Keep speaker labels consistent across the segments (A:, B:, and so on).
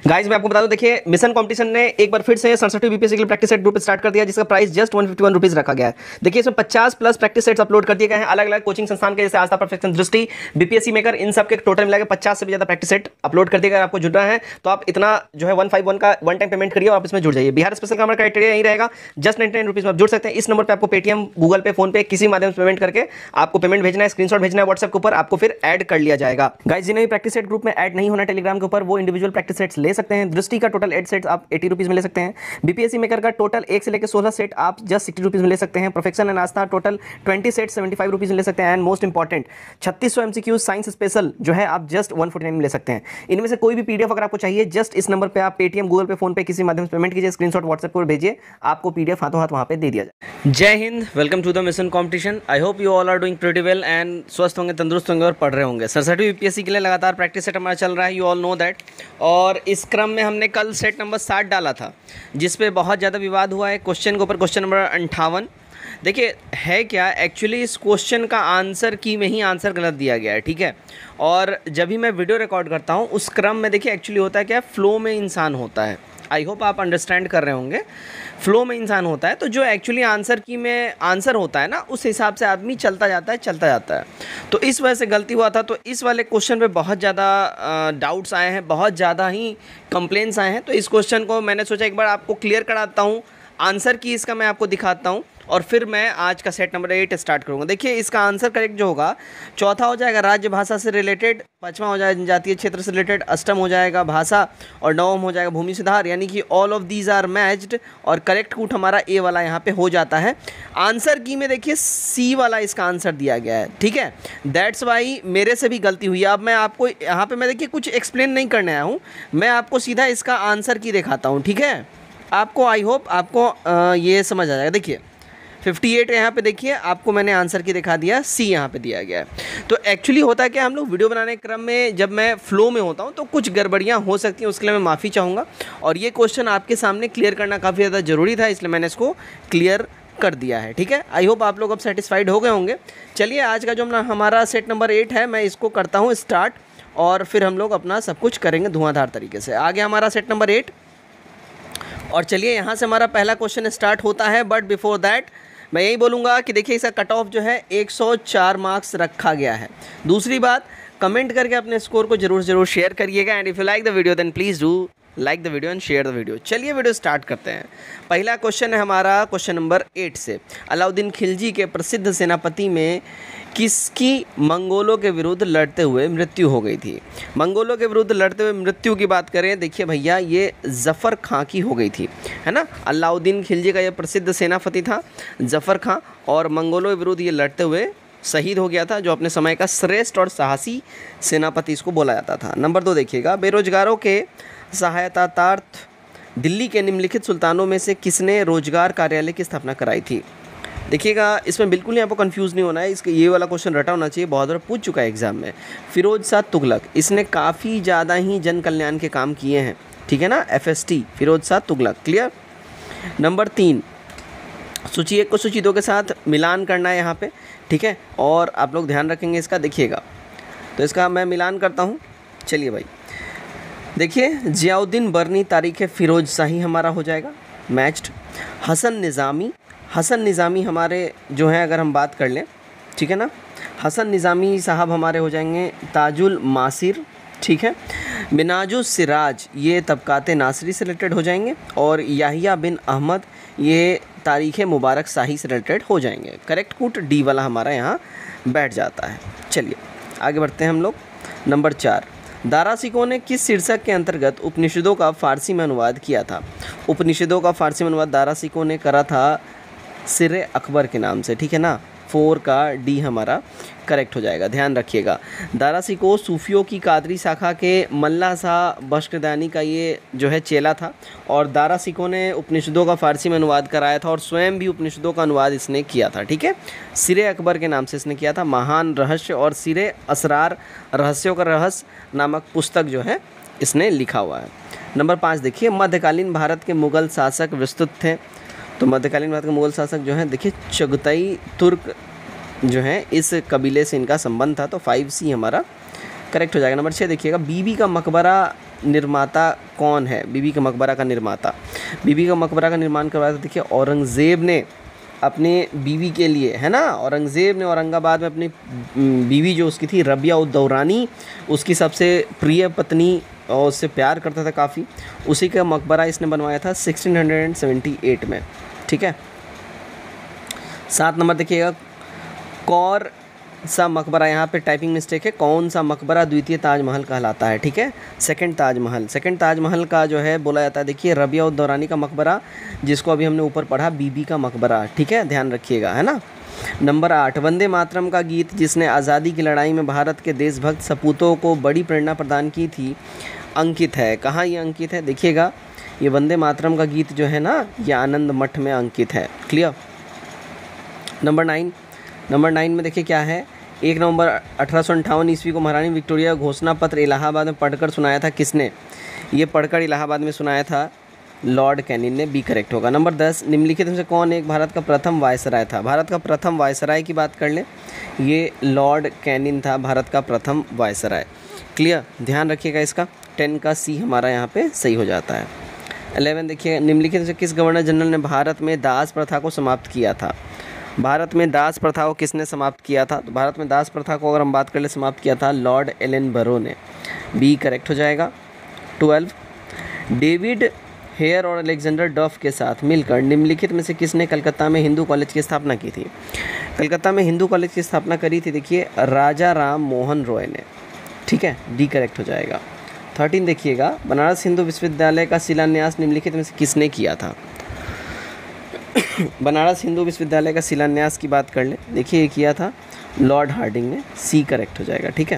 A: Guys मैं आपको बता दूं, देखिए मिशन कंपटीशन ने एक बार फिर से 67 बीपीएससी के लिए प्रैक्टिस सेट ग्रुप स्टार्ट कर दिया, जिसका प्राइस जस्ट 151 रुपीज रखा गया है। देखिए इसमें 50 प्लस प्रैक्टिस सेट्स अपलोड कर दिए गए हैं अलग अलग कोचिंग संस्थान के, जैसे Aastha, perfection, Drishti, BPSC maker, इन सब के टोटल मिलाकर 50 से भी ज्यादा प्रैक्टिस सेट अपलोड कर दिए गए। आपको जुड़ना है तो आप इतना जो है 151 का वन टाइम पेमेंट करिए और आप इसमें जुड़ जाइए। बिहार स्पेशल का हमारा क्राइटेरिया यही रहेगा, जस्ट 99 रुपीज में आप जुड़ सकते हैं। इस नंबर पर आपको पेटीएम, गूगल पे, फोन पे किसी माध्यम से पेमेंट करके आपको पेमेंट भेजना है, स्क्रीनशॉट भेजना है व्हाट्सएप के ऊपर, आपको फिर ऐड कर लिया जाएगा। गाइस जिन्हें भी प्रैक्टिस सेट ग्रुप में ऐड नहीं होना टेलीग्राम के ऊपर, वो इंडिविजुअल प्रैक्टिस सेट्स ले सकते हैं। दृष्टि का टोटल 8 सेट्स आप 80 रुपीज में ले सकते हैं। बीपीएससी मेकर का टोटल 1 से लेकर 16 सेट आप जस्ट 60 रुपीज में ले सकते हैं। Perfection and Aastha total 20 set 75 rupees में ले सकते हैं। And most important 3600 MCQ science special जो है आप जस्ट 149 में ले सकते हैं। इनमें से कोई भी पीडीएफ अगर आपको चाहिए, जस्ट इस नंबर पे आप पेटीएम, गूगल पे, फोन पे किसी माध्यम से पेमेंट कीजिए, स्क्रीनशॉट व्हाट्सएप पर भेजिए, आपको पीडीएफ हाथों हाथ वहां पे दे दिया जाए। Jai Hind, welcome to the mission competition. I hope you all are doing pretty well and स्वस्थ होंगे, तंदुरुस्त होंगे और पढ़ रहे होंगे। 67 बीपीएससी के लिए लगातार प्रैक्टिस सेट हमारा चल रहा है, यू ऑल नो दैट। और इस क्रम में हमने कल सेट नंबर 60 डाला था, जिस पे बहुत ज़्यादा विवाद हुआ है क्वेश्चन के ऊपर, क्वेश्चन नंबर 58। देखिए है क्या, एक्चुअली इस क्वेश्चन का आंसर की में ही आंसर गलत दिया गया है, ठीक है। और जब भी मैं वीडियो रिकॉर्ड करता हूँ उस क्रम में देखिए एक्चुअली होता है क्या, फ्लो में इंसान होता है। आई होप आप अंडरस्टैंड कर रहे होंगे, फ्लो में इंसान होता है, तो जो एक्चुअली आंसर की में आंसर होता है ना, उस हिसाब से आदमी चलता जाता है। तो इस वजह से गलती हुआ था। तो इस वाले क्वेश्चन पे बहुत ज़्यादा डाउट्स आए हैं, बहुत ज़्यादा ही कंप्लेंट्स आए हैं। तो इस क्वेश्चन को मैंने सोचा एक बार आपको क्लियर कराता हूँ, आंसर की इसका मैं आपको दिखाता हूँ और फिर मैं आज का सेट नंबर 8 स्टार्ट करूँगा। देखिए इसका आंसर करेक्ट जो होगा, चौथा हो जाएगा राज्य भाषा से रिलेटेड, पाँचवा हो जाएगा जनजातीय क्षेत्र से रिलेटेड, अष्टम हो जाएगा भाषा और नवम हो जाएगा भूमि सुधार, यानी कि all of these are matched. और करेक्ट कूट हमारा ए वाला यहाँ पे हो जाता है। आंसर की में देखिए सी वाला इसका आंसर दिया गया है, ठीक है। दैट्स वाई मेरे से भी गलती हुई है। अब मैं आपको यहाँ पे मैं देखिए कुछ एक्सप्लेन नहीं करने आया हूँ, मैं आपको सीधा इसका आंसर की दिखाता हूँ, ठीक है। आपको आई होप आपको ये समझ आ जाएगा। देखिए 58 यहाँ पे देखिए आपको मैंने आंसर की दिखा दिया, सी यहाँ पे दिया गया है। तो एक्चुअली होता है कि हम लोग वीडियो बनाने के क्रम में जब मैं फ्लो में होता हूँ तो कुछ गड़बड़ियाँ हो सकती हैं, उसके लिए मैं माफ़ी चाहूँगा। और ये क्वेश्चन आपके सामने क्लियर करना काफ़ी ज़्यादा ज़रूरी था, इसलिए मैंने इसको क्लियर कर दिया है, ठीक है। आई होप आप लोग अब सेटिस्फाइड हो गए होंगे। चलिए आज का जो हमारा सेट नंबर 8 है, मैं इसको करता हूँ स्टार्ट और फिर हम लोग अपना सब कुछ करेंगे धुआंधार तरीके से। आगे हमारा सेट नंबर 8 और चलिए यहाँ से हमारा पहला क्वेश्चन स्टार्ट होता है। बट बिफोर दैट मैं यही बोलूँगा कि देखिए इसका कट ऑफ जो है 104 मार्क्स रखा गया है। दूसरी बात, कमेंट करके अपने स्कोर को जरूर शेयर करिएगा। And if you like the video then please do like the video and share the video. चलिए वीडियो स्टार्ट करते हैं। पहला क्वेश्चन है हमारा क्वेश्चन नंबर 8 से। अलाउद्दीन खिलजी के प्रसिद्ध सेनापति में किसकी मंगोलों के विरुद्ध लड़ते हुए मृत्यु हो गई थी? मंगोलों के विरुद्ध लड़ते हुए मृत्यु की बात करें, देखिए भैया ये जफ़र खां की हो गई थी, है ना। अलाउद्दीन खिलजी का ये प्रसिद्ध सेनापति था जफ़र खां, और मंगोलों के विरुद्ध ये लड़ते हुए शहीद हो गया था, जो अपने समय का श्रेष्ठ और साहसी सेनापति इसको बोला जाता था। नंबर 2 देखिएगा, बेरोजगारों के सहायतार्थ दिल्ली के निम्नलिखित सुल्तानों में से किसने रोजगार कार्यालय की स्थापना कराई थी? देखिएगा इसमें बिल्कुल ही आपको कंफ्यूज नहीं होना है, इसके ये वाला क्वेश्चन रटा होना चाहिए, बहुत बार पूछ चुका है एग्जाम में। फिरोज शाह तुगलक, इसने काफ़ी ज़्यादा ही जन कल्याण के काम किए हैं, ठीक है ना। FST Firoz Shah Tughlaq, clear. Number 3, सूची 1 को सूची 2 के साथ मिलान करना है यहाँ पे, ठीक है, और आप लोग ध्यान रखेंगे इसका। देखिएगा तो इसका मैं मिलान करता हूँ। चलिए भाई देखिए, जियाउद्दीन बरनी तारीख़ फ़िरोज शाही हमारा हो जाएगा मैच्ड। हसन निज़ामी हमारे जो हैं, अगर हम बात कर लें, ठीक है ना, हसन निज़ामी साहब हमारे हो जाएंगे ताजुल मासिर, ठीक है। मिनाजुस सिराज ये तबकाते नासरी से रिलेटेड हो जाएंगे, और याहिया बिन अहमद ये तारीख़ मुबारक शाही से रिलेटेड हो जाएंगे। करेक्ट कूट डी वाला हमारा यहाँ बैठ जाता है। चलिए आगे बढ़ते हैं हम लोग। नंबर 4, दारा सिकों ने किस शीर्षक के अंतर्गत उपनिषदों का फ़ारसी में अनुवाद किया था? उपनिषदों का फ़ारसी में अनुवाद दारा सिकों ने करा था सिर अकबर के नाम से, ठीक है ना। 4 का डी हमारा करेक्ट हो जाएगा, ध्यान रखिएगा। दारा सिको सूफियों की कादरी शाखा के मल्ला शाह बख्शदानी का ये जो है चेला था, और दारा सिको ने उपनिषदों का फ़ारसी में अनुवाद कराया था और स्वयं भी उपनिषदों का अनुवाद इसने किया था, ठीक है। सिर अकबर के नाम से इसने किया था। महान रहस्य और सिर असरार रहस्यों का रहस्य नामक पुस्तक जो है इसने लिखा हुआ है। नंबर 5 देखिए, मध्यकालीन भारत के मुग़ल शासक विस्तृत थे। तो मध्यकालीन भारत के मुग़ल शासक जो हैं, देखिए चगताई तुर्क जो हैं, इस कबीले से इनका संबंध था। तो 5C हमारा करेक्ट हो जाएगा। नंबर 6 देखिएगा, बीबी का मकबरा निर्माता कौन है? बीबी का मकबरा का निर्माता, बीबी का मकबरा का निर्माण करवाया था देखिए औरंगज़ेब ने अपने बीवी के लिए, है ना। औरंगज़ेब ने औरंगाबाद में अपनी बीवी जो उसकी थी रबिया उद दौरानी, उसकी सबसे प्रिय पत्नी और उससे प्यार करता था काफ़ी, उसी का मकबरा इसने बनवाया था 1678 में, ठीक है। 7 नंबर देखिएगा, कौन सा मकबरा, यहाँ पे टाइपिंग मिस्टेक है, कौन सा मकबरा द्वितीय ताजमहल कहलाता है? ठीक है, सेकंड ताजमहल का जो है बोला जाता है देखिए रबिया उद दौरानी का मकबरा, जिसको अभी हमने ऊपर पढ़ा बीबी का मकबरा, ठीक है, ध्यान रखिएगा, है ना। नंबर 8, वंदे मातरम का गीत जिसने आज़ादी की लड़ाई में भारत के देशभक्त सपूतों को बड़ी प्रेरणा प्रदान की थी, अंकित है। कहाँ ये अंकित है? देखिएगा, ये वंदे मातरम का गीत जो है ना, ये आनंद मठ में अंकित है। क्लियर। नंबर 9 में देखिए क्या है, 1 नवंबर 1858 ईस्वी को महारानी विक्टोरिया घोषणा पत्र इलाहाबाद में पढ़कर सुनाया था किसने? ये पढ़कर इलाहाबाद में सुनाया था लॉर्ड कैनिंग ने, बी करेक्ट होगा। नंबर 10, निम्नलिखित में से कौन एक भारत का प्रथम वायसराय था? भारत का प्रथम वायसराय की बात कर लें, ये लॉर्ड कैनिंग था भारत का प्रथम वायसराय। क्लियर, ध्यान रखिएगा इसका, 10 का सी हमारा यहाँ पे सही हो जाता है। 11 देखिए, निम्नलिखित में से किस गवर्नर जनरल ने भारत में दास प्रथा को समाप्त किया था? भारत में दास प्रथा को किसने समाप्त किया था? तो भारत में दास प्रथा को अगर हम बात कर ले, समाप्त किया था लॉर्ड एलन बरो ने, बी करेक्ट हो जाएगा। 12, डेविड हेयर और अलेक्जेंडर डफ के साथ मिलकर निम्नलिखित में से किसने कलकत्ता में हिंदू कॉलेज की स्थापना की थी? कलकत्ता में हिंदू कॉलेज की स्थापना करी थी देखिए राजा राम मोहन रॉय ने, ठीक है, डी करेक्ट हो जाएगा। 13 देखिएगा, बनारस हिंदू विश्वविद्यालय का शिलान्यास निम्नलिखित में से किसने किया था? बनारस हिंदू विश्वविद्यालय का शिलान्यास की बात कर ले, देखिए ये किया था लॉर्ड हार्डिंग ने, सी करेक्ट हो जाएगा, ठीक है।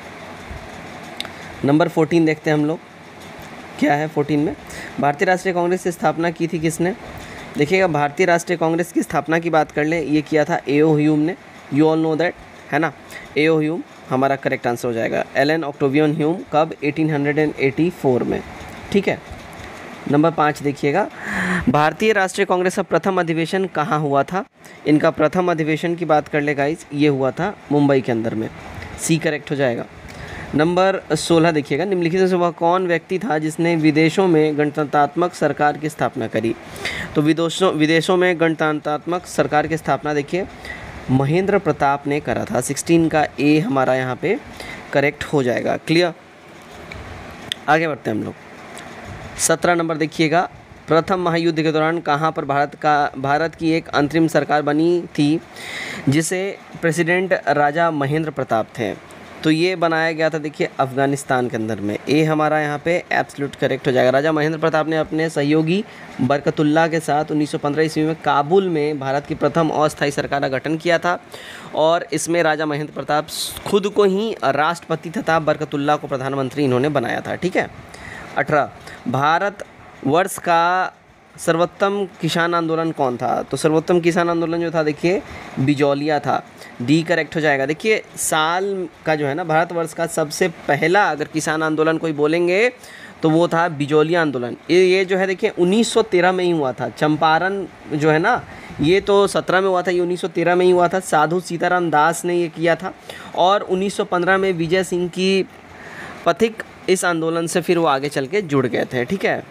A: नंबर 14 देखते हैं हम लोग, क्या है 14 में, भारतीय राष्ट्रीय कांग्रेस की स्थापना की थी किसने? देखिएगा, भारतीय राष्ट्रीय कांग्रेस की स्थापना की बात कर ले, ये किया था एओ ह्यूम ने, यू ऑल नो दैट, है ना। एओ ह्यूम हमारा करेक्ट आंसर हो जाएगा। एलन ऑक्टेवियन ह्यूम कब? 1884 में, ठीक है। नंबर 5 देखिएगा, भारतीय राष्ट्रीय कांग्रेस का प्रथम अधिवेशन कहाँ हुआ था? इनका प्रथम अधिवेशन की बात कर ले गाइस, ये हुआ था मुंबई के अंदर में, सी करेक्ट हो जाएगा। नंबर 16 देखिएगा, निम्नलिखित में से वह कौन व्यक्ति था जिसने विदेशों में गणतंत्रात्मक सरकार की स्थापना करी? तो विदेशों में गणतंत्रात्मक सरकार की स्थापना देखिए महेंद्र प्रताप ने करा था। 16 का ए हमारा यहाँ पे करेक्ट हो जाएगा। क्लियर, आगे बढ़ते हैं हम लोग। 17 नंबर देखिएगा, प्रथम महायुद्ध के दौरान कहाँ पर भारत की एक अंतरिम सरकार बनी थी जिसे प्रेसिडेंट राजा महेंद्र प्रताप थे? तो ये बनाया गया था देखिए अफ़गानिस्तान के अंदर में, ए हमारा यहाँ पे एब्सोल्यूट करेक्ट हो जाएगा। राजा महेंद्र प्रताप ने अपने सहयोगी बरकतुल्लाह के साथ 1915 ईस्वी में काबुल में भारत की प्रथम अस्थायी सरकार का गठन किया था, और इसमें राजा महेंद्र प्रताप खुद को ही राष्ट्रपति तथा बरकतुल्लाह को प्रधानमंत्री इन्होंने बनाया था, ठीक है। 18, भारत वर्ष का सर्वोत्तम किसान आंदोलन कौन था? तो सर्वोत्तम किसान आंदोलन जो था देखिए बिजौलिया था, डी करेक्ट हो जाएगा। देखिए साल का जो है ना, भारतवर्ष का सबसे पहला अगर किसान आंदोलन कोई बोलेंगे तो वो था बिजौलिया आंदोलन। ये जो है देखिए 1913 में ही हुआ था। चंपारण जो है ना, ये तो 17 में हुआ था, ये 1913 में ही हुआ था। साधु सीताराम दास ने ये किया था, और 1915 में विजय सिंह की पथिक इस आंदोलन से फिर वो आगे चल के जुड़ गए थे, ठीक है।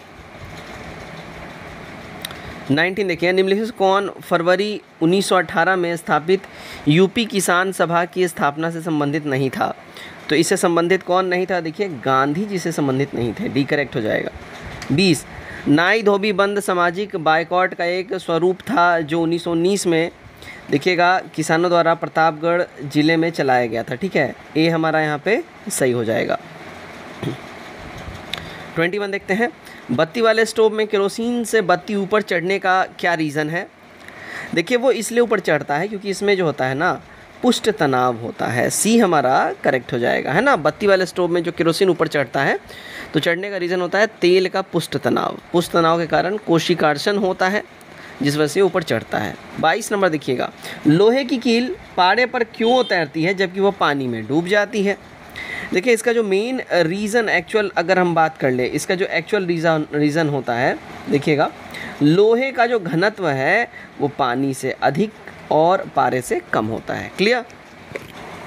A: 19 देखिए, निम्नलिखित कौन फरवरी 1918 में स्थापित यूपी किसान सभा की स्थापना से संबंधित नहीं था? तो इससे संबंधित कौन नहीं था? देखिए गांधी जी से संबंधित नहीं थे, डी करेक्ट हो जाएगा। 20, नाई धोबी बंद सामाजिक बायकॉट का एक स्वरूप था जो 1919 में देखिएगा किसानों द्वारा प्रतापगढ़ जिले में चलाया गया था, ठीक है, ये हमारा यहाँ पे सही हो जाएगा। 21 देखते हैं, बत्ती वाले स्टोव में केरोसिन से बत्ती ऊपर चढ़ने का क्या रीज़न है? देखिए वो इसलिए ऊपर चढ़ता है क्योंकि इसमें जो होता है ना पुष्ट तनाव होता है, सी हमारा करेक्ट हो जाएगा, है ना। बत्ती वाले स्टोव में जो केरोसिन ऊपर चढ़ता है तो चढ़ने का रीज़न होता है तेल का पुष्ट तनाव। पुष्ट तनाव के कारण कोशिकार्षण होता है जिस वजह से ऊपर चढ़ता है। 22 नंबर देखिएगा, लोहे की कील पाड़े पर क्यों तैरती है जबकि वह पानी में डूब जाती है? देखिए इसका जो मेन रीज़न एक्चुअल अगर हम बात कर ले, इसका जो एक्चुअल रीज़न होता है देखिएगा, लोहे का जो घनत्व है वो पानी से अधिक और पारे से कम होता है। क्लियर।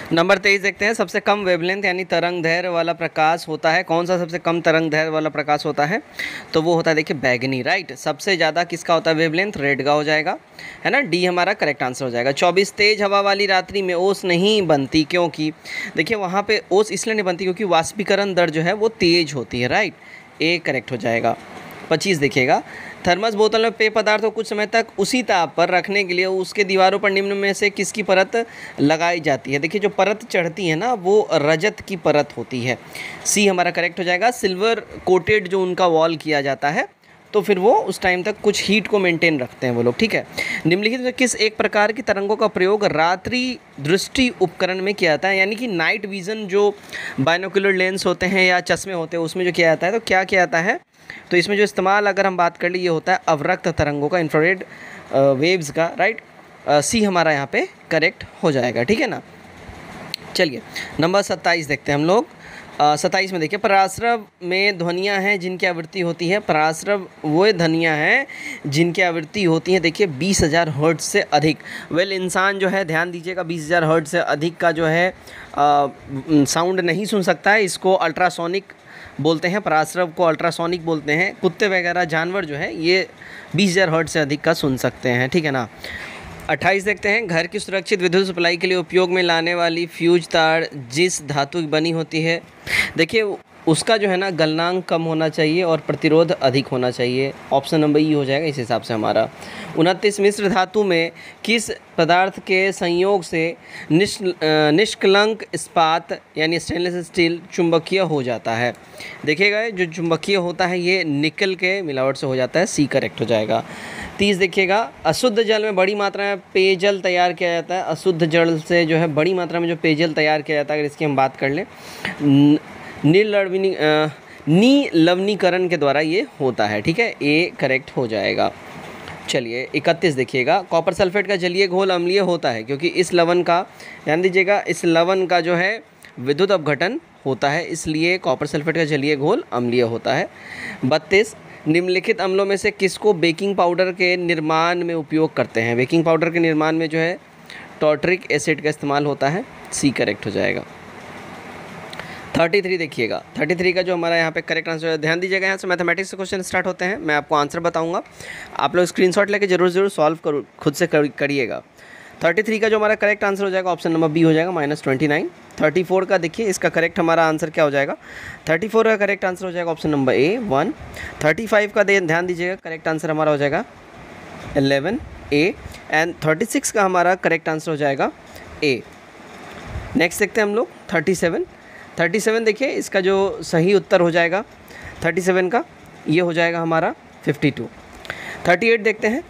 A: नंबर 23 देखते हैं, सबसे कम वेवलेंथ यानी तरंग दैर्घ्य वाला प्रकाश होता है, कौन सा सबसे कम तरंग दैर्घ्य वाला प्रकाश होता है? तो वो होता है देखिए बैगनी, राइट। सबसे ज़्यादा किसका होता है वेवलेंथ? रेड का हो जाएगा, है ना, डी हमारा करेक्ट आंसर हो जाएगा। 24 तेज हवा वाली रात्रि में ओस नहीं बनती, क्योंकि देखिए वहाँ पे ओस इसलिए नहीं बनती क्योंकि वाष्पीकरण दर जो है वो तेज होती है, राइट, ए करेक्ट हो जाएगा। 25 देखिएगा, थर्मस बोतल में पेय पदार्थ को कुछ समय तक उसी ताप पर रखने के लिए उसके दीवारों पर निम्न में से किसकी परत लगाई जाती है? देखिए जो परत चढ़ती है ना वो रजत की परत होती है, सी हमारा करेक्ट हो जाएगा। सिल्वर कोटेड जो उनका वॉल किया जाता है तो फिर वो उस टाइम तक कुछ हीट को मेंटेन रखते हैं वो लोग, ठीक है। निम्नलिखित में किस एक प्रकार की तरंगों का प्रयोग रात्रि दृष्टि उपकरण में किया जाता है? यानी कि नाइट विज़न जो बाइनोकुलर लेंस होते हैं या चश्मे होते हैं उसमें जो किया जाता है, तो क्या किया जाता है? तो इसमें जो इस्तेमाल अगर हम बात कर लें ये होता है अवरक्त तरंगों का, इंफ्रारेड वेव्स का, राइट। सी हमारा यहाँ पे करेक्ट हो जाएगा, ठीक है ना। चलिए नंबर 27 देखते हैं हम लोग। 27 में देखिए, पराश्रव में ध्वनियाँ हैं जिनकी आवृत्ति होती है, पराश्रव वो ध्वनियाँ हैं जिनकी आवृत्ति होती है देखिए 20,000 हर्ट्ज से अधिक। वेल इंसान जो है ध्यान दीजिएगा 20,000 हर्ट्ज से अधिक का जो है साउंड नहीं सुन सकता है, इसको अल्ट्रासोनिक बोलते हैं, पराश्रव को अल्ट्रासोनिक बोलते हैं। कुत्ते वगैरह जानवर जो है ये 20,000 हर्ट्ज से अधिक का सुन सकते हैं, ठीक है ना। 28 देखते हैं, घर की सुरक्षित विद्युत सप्लाई के लिए उपयोग में लाने वाली फ्यूज तार जिस धातु की बनी होती है, देखिए उसका जो है ना गलनांक कम होना चाहिए और प्रतिरोध अधिक होना चाहिए, ऑप्शन नंबर ई हो जाएगा इस हिसाब से हमारा। 29 मिश्र धातु में किस पदार्थ के संयोग से निष्कलंक इस्पात यानी स्टेनलेस स्टील चुंबकीय हो जाता है? देखिएगा जो चुंबकीय होता है ये निकल के मिलावट से हो जाता है, सी करेक्ट हो जाएगा। 30 देखिएगा, अशुद्ध जल में बड़ी मात्रा में पेयजल तैयार किया जाता है, अशुद्ध जल से जो है बड़ी मात्रा में जो पेयजल तैयार किया जाता है, अगर इसकी हम बात कर लें नीलवनीकरण के द्वारा ये होता है, ठीक है, ए करेक्ट हो जाएगा। चलिए 31 देखिएगा, कॉपर सल्फेट का जलीय घोल अम्लीय होता है क्योंकि इस लवण का, ध्यान दीजिएगा, इस लवण का जो है विद्युत अपघटन होता है, इसलिए कॉपर सल्फेट का जलीय घोल अम्लीय होता है। 32, निम्नलिखित अम्लों में से किसको बेकिंग पाउडर के निर्माण में उपयोग करते हैं? बेकिंग पाउडर के निर्माण में जो है टार्टरिक एसिड का इस्तेमाल होता है, सी करेक्ट हो जाएगा। 33 देखिएगा, 33 का जो हमारा यहाँ पे करेक्ट आंसर है, ध्यान दीजिएगा, यहाँ से मैथमेटिक्स से क्वेश्चन स्टार्ट होते हैं, मैं आपको आंसर बताऊंगा, आप लोग स्क्रीनशॉट लेके जरूर सॉल्व करो, खुद से करिएगा। 33 का जो हमारा करेक्ट आंसर हो जाएगा ऑप्शन नंबर बी हो जाएगा -29। 34 का देखिए इसका करेक्ट हमारा आंसर क्या हो जाएगा? 34 का करेक्ट आंसर हो जाएगा ऑप्शन नंबर ए 1। 35 का ध्यान दीजिएगा करेक्ट आंसर हमारा हो जाएगा 11 ए, एंड 36 का हमारा करेक्ट आंसर हो जाएगा ए। नेक्स्ट देखते हैं हम लोग 37 देखिए इसका जो सही उत्तर हो जाएगा 37 का ये हो जाएगा हमारा 52। 38 देखते हैं,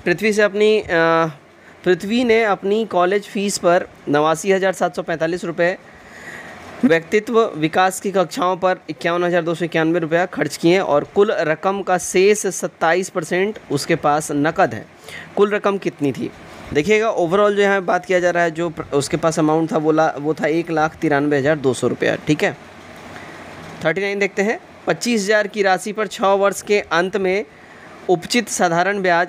A: पृथ्वी ने अपनी कॉलेज फ़ीस पर 89,745 रुपये, व्यक्तित्व विकास की कक्षाओं पर 51,291 रुपया खर्च किए और कुल रकम का शेष 27% उसके पास नकद है। कुल रकम कितनी थी? देखिएगा ओवरऑल जो यहाँ बात किया जा रहा है, जो उसके पास अमाउंट था वो था 1,93,200 रुपया, ठीक है। 39 देखते हैं, 25,000 की राशि पर 6 वर्ष के अंत में उपचित साधारण ब्याज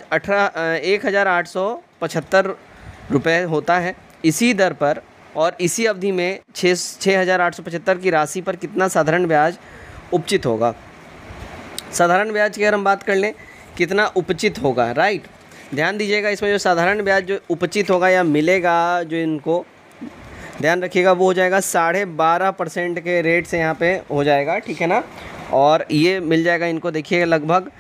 A: 1,875 रुपये होता है। इसी दर पर और इसी अवधि में 6,875 की राशि पर कितना साधारण ब्याज उपचित होगा? साधारण ब्याज की अगर हम बात कर लें कितना उपचित होगा, राइट, ध्यान दीजिएगा इसमें जो साधारण ब्याज जो उपचित होगा या मिलेगा, जो इनको ध्यान रखिएगा वो हो जाएगा 12.5% के रेट से यहाँ पे हो जाएगा, ठीक है ना। और ये मिल जाएगा इनको देखिएगा लगभग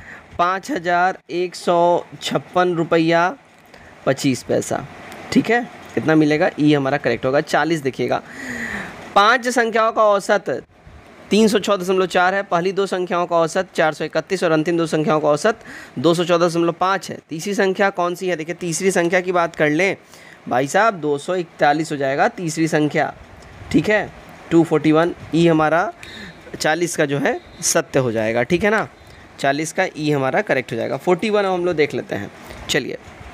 A: 5,156 रुपया 25 पैसा, ठीक है, कितना मिलेगा? ई हमारा करेक्ट होगा। 40 देखिएगा, 5 संख्याओं का औसत 306.4 है, पहली 2 संख्याओं का औसत 431 और अंतिम 2 संख्याओं का औसत 214.5 है। तीसरी संख्या कौन सी है? देखिए तीसरी संख्या की बात कर लें भाई साहब 241 हो जाएगा तीसरी संख्या, ठीक है, 241। ई हमारा 40 का जो है सत्य हो जाएगा, ठीक है ना, 40 का ई हमारा करेक्ट हो जाएगा। 41 हम लोग देख लेते हैं, चलिए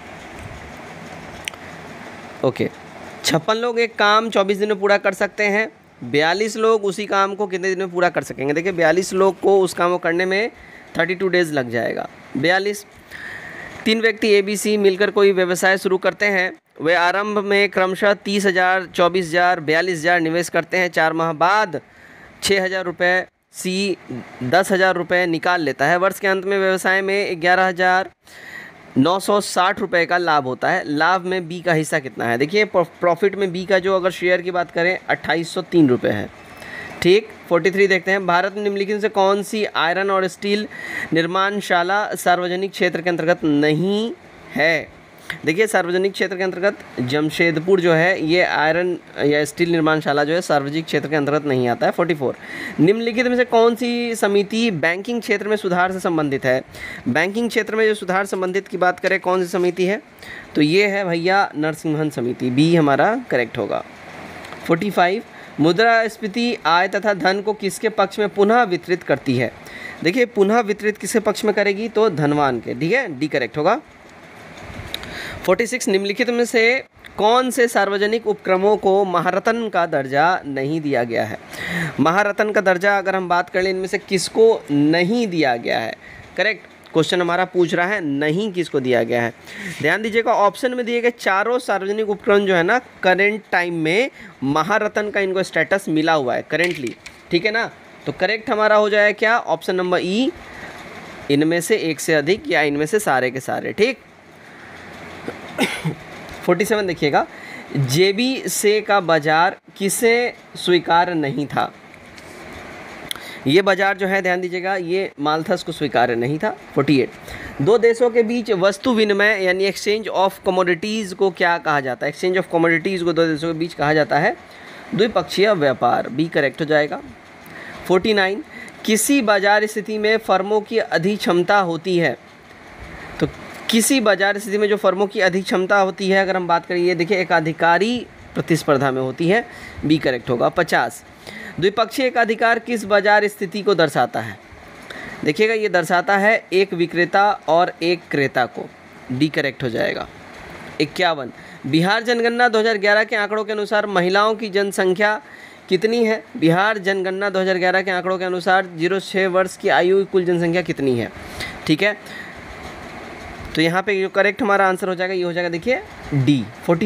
A: ओके। 56 लोग एक काम 24 दिन में पूरा कर सकते हैं, 42 लोग उसी काम को कितने दिन में पूरा कर सकेंगे? देखिए 42 लोग को उस काम को करने में 32 डेज़ लग जाएगा। 42 3 व्यक्ति ABC मिलकर कोई व्यवसाय शुरू करते हैं, वे आरंभ में क्रमशः 30,000, 24,000, 42,000 निवेश करते हैं। 4 माह बाद 6,000 रुपये सी 10,000 रुपये निकाल लेता है। वर्ष के अंत में व्यवसाय में 11,960 रुपये का लाभ होता है। लाभ में बी का हिस्सा कितना है? देखिए प्रॉफिट में बी का जो अगर शेयर की बात करें 2,803 रुपये है। ठीक। 43 देखते हैं, भारत में निम्नलिखित से कौन सी आयरन और स्टील निर्माणशाला सार्वजनिक क्षेत्र के अंतर्गत नहीं है? देखिए सार्वजनिक क्षेत्र के अंतर्गत जमशेदपुर जो है ये आयरन या स्टील निर्माणशाला जो है सार्वजनिक क्षेत्र के अंतर्गत नहीं आता है। 44 निम्नलिखित में से कौन सी समिति बैंकिंग क्षेत्र में सुधार से संबंधित है? बैंकिंग क्षेत्र में जो सुधार संबंधित की बात करें कौन सी समिति है? तो ये है भैया नरसिम्हन समिति, बी हमारा करेक्ट होगा। 45 मुद्रास्फीति आय तथा धन को किसके पक्ष में पुनः वितरित करती है? देखिए पुनः वितरित किसके पक्ष में करेगी? तो धनवान के, ठीक है, डी करेक्ट होगा। 46 निम्नलिखित में से कौन से सार्वजनिक उपक्रमों को महारत्न का दर्जा नहीं दिया गया है? महारत्न का दर्जा अगर हम बात कर लें इनमें से किसको नहीं दिया गया है? करेक्ट क्वेश्चन हमारा पूछ रहा है नहीं किसको दिया गया है। ध्यान दीजिएगा ऑप्शन में दिए गए चारों सार्वजनिक उपक्रम जो है ना करेंट टाइम में महारत्न का इनको स्टेटस मिला हुआ है करेंटली, ठीक है ना। तो करेक्ट हमारा हो जाएगा क्या? ऑप्शन नंबर ई, इनमें से एक से अधिक या इनमें से सारे के सारे। ठीक। 47 देखिएगा, जेबी से का बाजार किसे स्वीकार नहीं था? ये बाजार जो है ध्यान दीजिएगा ये माल्थस को स्वीकार्य नहीं था। 48 दो देशों के बीच वस्तु विनिमय यानी एक्सचेंज ऑफ कमोडिटीज़ को क्या कहा जाता है? एक्सचेंज ऑफ कमोडिटीज़ को दो देशों के बीच कहा जाता है द्विपक्षीय व्यापार, बी करेक्ट हो जाएगा। 49 किसी बाजार स्थिति में फर्मों की अधिक क्षमता होती है? तो किसी बाजार स्थिति में जो फर्मों की अधिक क्षमता होती है अगर हम बात करें, ये देखिए एकाधिकारी प्रतिस्पर्धा में होती है, बी करेक्ट होगा। 50 द्विपक्षीय एकाधिकार किस बाजार स्थिति को दर्शाता है? देखिएगा ये दर्शाता है एक विक्रेता और एक क्रेता को, डी करेक्ट हो जाएगा। 51 बिहार जनगणना 2011 के आंकड़ों के अनुसार महिलाओं की जनसंख्या कितनी है? बिहार जनगणना 2011 के आंकड़ों के अनुसार 0-6 वर्ष की आयु की कुल जनसंख्या कितनी है? ठीक है, तो यहाँ पे जो करेक्ट हमारा आंसर हो जाएगा ये हो जाएगा देखिए डी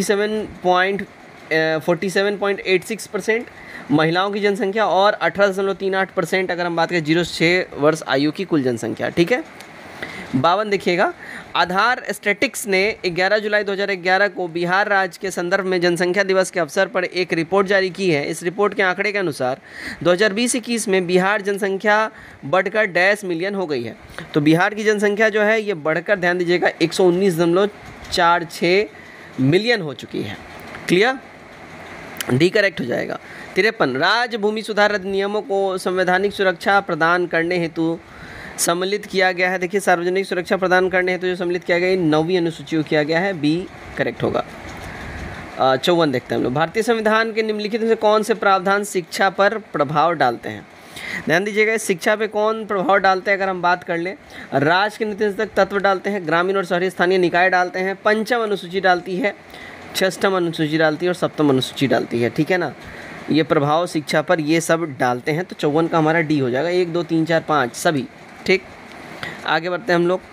A: 47.86% महिलाओं की जनसंख्या और 18.38% अगर हम बात करें 0-6 वर्ष आयु की कुल जनसंख्या। ठीक है। 52 देखिएगा, आधार स्टैटिक्स ने 11 जुलाई 2011 को बिहार राज्य के संदर्भ में जनसंख्या दिवस के अवसर पर एक रिपोर्ट जारी की है। इस रिपोर्ट के आंकड़े के अनुसार 2020-21 में बिहार जनसंख्या बढ़कर 1.5 मिलियन हो गई है। तो बिहार की जनसंख्या जो है ये बढ़कर ध्यान दीजिएगा 119.46 मिलियन हो चुकी है। क्लियर, डी करेक्ट हो जाएगा। 53 राज्य भूमि सुधार अधिनियमों को संवैधानिक सुरक्षा प्रदान करने हेतु सम्मिलित किया गया है। देखिए सार्वजनिक सुरक्षा प्रदान करने हेतु जो सम्मिलित किया गया है 9वीं अनुसूची को किया गया है, बी करेक्ट होगा। 54 देखते हैं हम लोग, भारतीय संविधान के निम्नलिखित में से कौन से प्रावधान शिक्षा पर प्रभाव डालते हैं? ध्यान दीजिएगा शिक्षा पे कौन प्रभाव डालते हैं अगर हम बात कर लें, राज्य के नीति तत्व डालते हैं, ग्रामीण और शहरी स्थानीय निकाय डालते हैं, पंचम अनुसूची डालती है, षष्ठम अनुसूची डालती है और सप्तम अनुसूची डालती है। ठीक है ना, ये प्रभाव शिक्षा पर ये सब डालते हैं। तो 54 का हमारा डी हो जाएगा, 1 2 3 4 5 सभी। ठीक, आगे बढ़ते हैं हम लोग।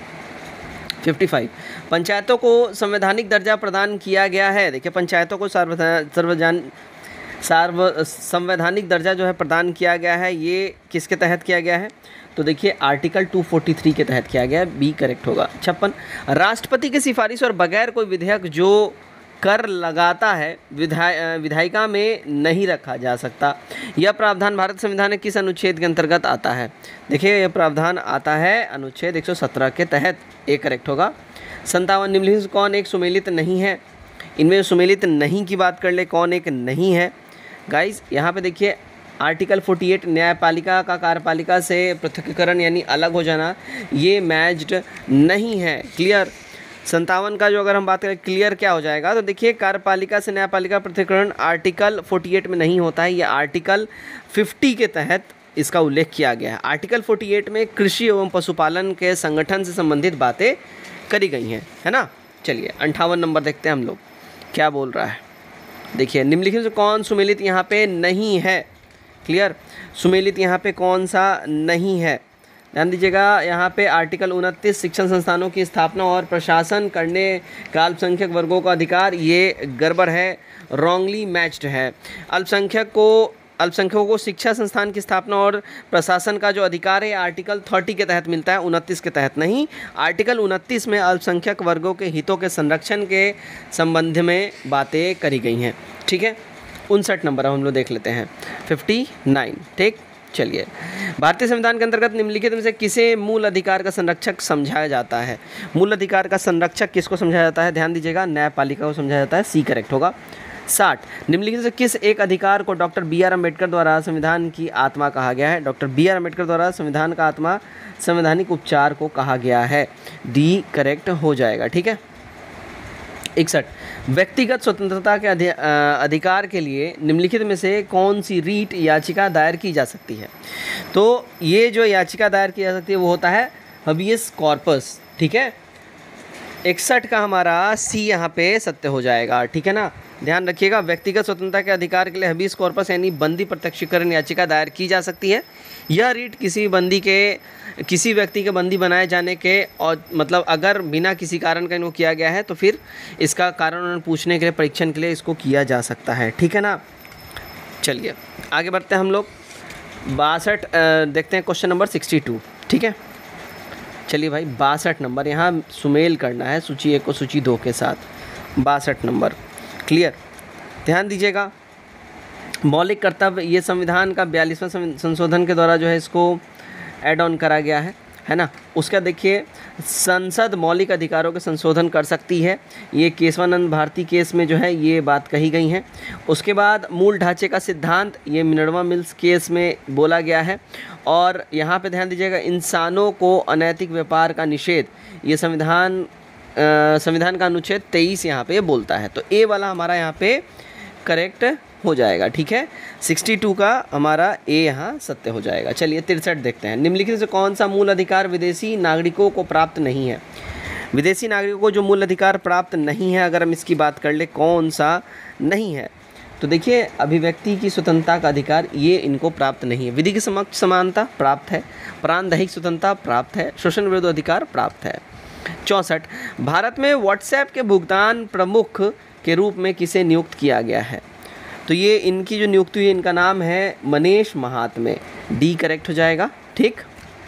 A: 55 पंचायतों को संवैधानिक दर्जा प्रदान किया गया है। देखिए पंचायतों को संवैधानिक दर्जा जो है प्रदान किया गया है, ये किसके तहत किया गया है? तो देखिए आर्टिकल 243 के तहत किया गया है, बी करेक्ट होगा। 56 राष्ट्रपति की सिफारिश और बगैर कोई विधेयक जो कर लगाता है विधायिका में नहीं रखा जा सकता। यह प्रावधान भारत संविधान के किस अनुच्छेद के अंतर्गत आता है? देखिए यह प्रावधान आता है अनुच्छेद 117 के तहत, ए करेक्ट होगा। 57 निम्नलिखित से कौन एक सुमेलित नहीं है? इनमें सुमेलित नहीं की बात कर ले, कौन एक नहीं है गाइज? यहाँ पे देखिए आर्टिकल 48 न्यायपालिका का कार्यपालिका से पृथक्करण यानी अलग हो जाना, ये मैच्ड नहीं है। क्लियर। 57 का जो अगर हम बात करें क्लियर क्या हो जाएगा, तो देखिए कार्यपालिका से न्यायपालिका पृथक्करण आर्टिकल 48 में नहीं होता है, ये आर्टिकल 50 के तहत इसका उल्लेख किया गया है। आर्टिकल 48 में कृषि एवं पशुपालन के संगठन से संबंधित बातें करी गई हैं, है ना। चलिए 58 नंबर देखते हैं हम लोग क्या बोल रहा है। देखिए निम्नलिखित से कौन सुमेलित यहाँ पे नहीं है? क्लियर, सुमेलित यहाँ पे कौन सा नहीं है? ध्यान दीजिएगा, यहाँ पे आर्टिकल 29 शिक्षण संस्थानों की स्थापना और प्रशासन करने का अल्पसंख्यक वर्गों का अधिकार, ये गड़बड़ है, रॉन्गली मैच्ड है। अल्पसंख्यकों को शिक्षा संस्थान की स्थापना और प्रशासन का जो अधिकार है आर्टिकल 30 के तहत मिलता है, 29 के तहत नहीं। आर्टिकल 29 में अल्पसंख्यक वर्गों के हितों के संरक्षण के संबंध में बातें करी गई हैं। ठीक है, 59 नंबर हम लोग देख लेते हैं, 59। ठीक, चलिए, भारतीय संविधान के अंतर्गत निम्नलिखित में से किसे मूल अधिकार का संरक्षक समझाया जाता है? मूल अधिकार का संरक्षक किसको समझाया जाता है? ध्यान दीजिएगा, न्यायपालिका को समझाया जाता है। सी करेक्ट होगा। 60, निम्नलिखित से किस एक अधिकार को डॉक्टर बी.आर. अम्बेडकर द्वारा संविधान की आत्मा कहा गया है? Doctor B R. अम्बेडकर द्वारा संविधान का आत्मा संवैधानिक उपचार को कहा गया है। डी करेक्ट हो जाएगा। ठीक है। 61, व्यक्तिगत स्वतंत्रता के अधिकार के लिए निम्नलिखित में से कौन सी रीट याचिका दायर की जा सकती है? तो ये जो याचिका दायर की जा सकती है वो होता है हबियस कॉर्पस। ठीक है, 61 का हमारा सी यहाँ पे सत्य हो जाएगा। ठीक है ना, ध्यान रखिएगा, व्यक्तिगत स्वतंत्रता के अधिकार के लिए हबियस कॉर्पस यानी बंदी प्रत्यक्षीकरण याचिका दायर की जा सकती है। यह रीट किसी व्यक्ति के बंदी बनाए जाने के और मतलब अगर बिना किसी कारण का इनको किया गया है तो फिर इसका कारण पूछने के लिए, परीक्षण के लिए इसको किया जा सकता है। ठीक है ना, चलिए आगे बढ़ते हैं हम लोग। 62 देखते हैं, क्वेश्चन नंबर 62। ठीक है, चलिए भाई, 62 नंबर यहाँ सुमेल करना है सूची 1 को सूची 2 के साथ। 62 नंबर क्लियर, ध्यान दीजिएगा। मौलिक कर्तव्य, ये संविधान का 42वां संशोधन के द्वारा जो है इसको ऐड ऑन करा गया है ना। उसका देखिए, संसद मौलिक अधिकारों के संशोधन कर सकती है, ये केशवानंद भारती केस में जो है ये बात कही गई है। उसके बाद मूल ढांचे का सिद्धांत, ये मिनर्वा मिल्स केस में बोला गया है। और यहाँ पे ध्यान दीजिएगा, इंसानों को अनैतिक व्यापार का निषेध, ये संविधान का अनुच्छेद 23 यहाँ पे बोलता है। तो ए वाला हमारा यहाँ पे करेक्ट हो जाएगा। ठीक है, 62 का हमारा ए यहाँ सत्य हो जाएगा। चलिए 63 देखते हैं, निम्नलिखित से कौन सा मूल अधिकार विदेशी नागरिकों को प्राप्त नहीं है? विदेशी नागरिकों को जो मूल अधिकार प्राप्त नहीं है, अगर हम इसकी बात कर ले कौन सा नहीं है, तो देखिए अभिव्यक्ति की स्वतंत्रता का अधिकार, ये इनको प्राप्त नहीं है। विधि के समक्ष समानता प्राप्त है, प्राणदैहिक स्वतंत्रता प्राप्त है, शोषण विरोधी अधिकार प्राप्त है। 64, भारत में व्हाट्सएप के भुगतान प्रमुख के रूप में किसे नियुक्त किया गया है? तो ये इनकी जो नियुक्ति हुई, इनका नाम है मनीष महात्मे। डी करेक्ट हो जाएगा। ठीक।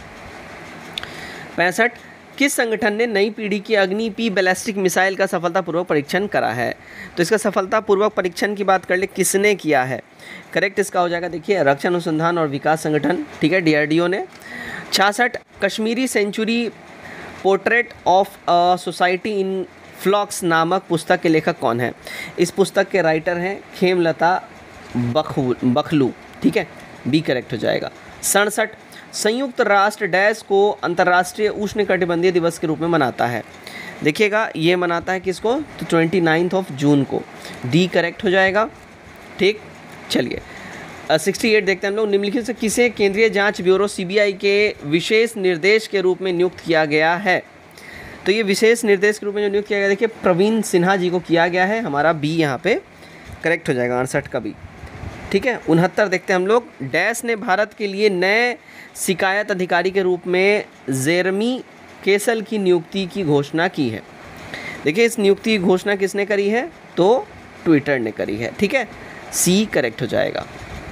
A: 65, किस संगठन ने नई पीढ़ी की अग्नि पी बैलिस्टिक मिसाइल का सफलतापूर्वक परीक्षण करा है? तो इसका सफलतापूर्वक परीक्षण की बात कर ले, किसने किया है? करेक्ट इसका हो जाएगा, देखिए रक्षा अनुसंधान और विकास संगठन। ठीक है, DRDO ने। 66, Kashmiri century portrait of a society in flux नामक पुस्तक के लेखक कौन है? इस पुस्तक के राइटर हैं खेमलता बखलू। ठीक है, बी करेक्ट हो जाएगा। 67, संयुक्त राष्ट्र डैश को अंतर्राष्ट्रीय उष्णकटिबंधीय दिवस के रूप में मनाता है? देखिएगा, ये मनाता है किसको? तो 29 जून को। डी करेक्ट हो जाएगा। ठीक, चलिए 68 देखते हैं हम लोग, निम्नलिखित से किसे केंद्रीय जांच ब्यूरो CBI के विशेष निर्देश के रूप में नियुक्त किया गया है? तो ये विशेष निर्देश के रूप में जो नियुक्त किया गया, देखिए प्रवीण सिन्हा जी को किया गया है। हमारा बी यहाँ पे करेक्ट हो जाएगा, 68 का बी। ठीक है, 69 देखते हैं हम लोग, डैश ने भारत के लिए नए शिकायत अधिकारी के रूप में जेरमी केसल की नियुक्ति की घोषणा की है। देखिए इस नियुक्ति की घोषणा किसने करी है? तो ट्विटर ने करी है। ठीक है, सी करेक्ट हो जाएगा।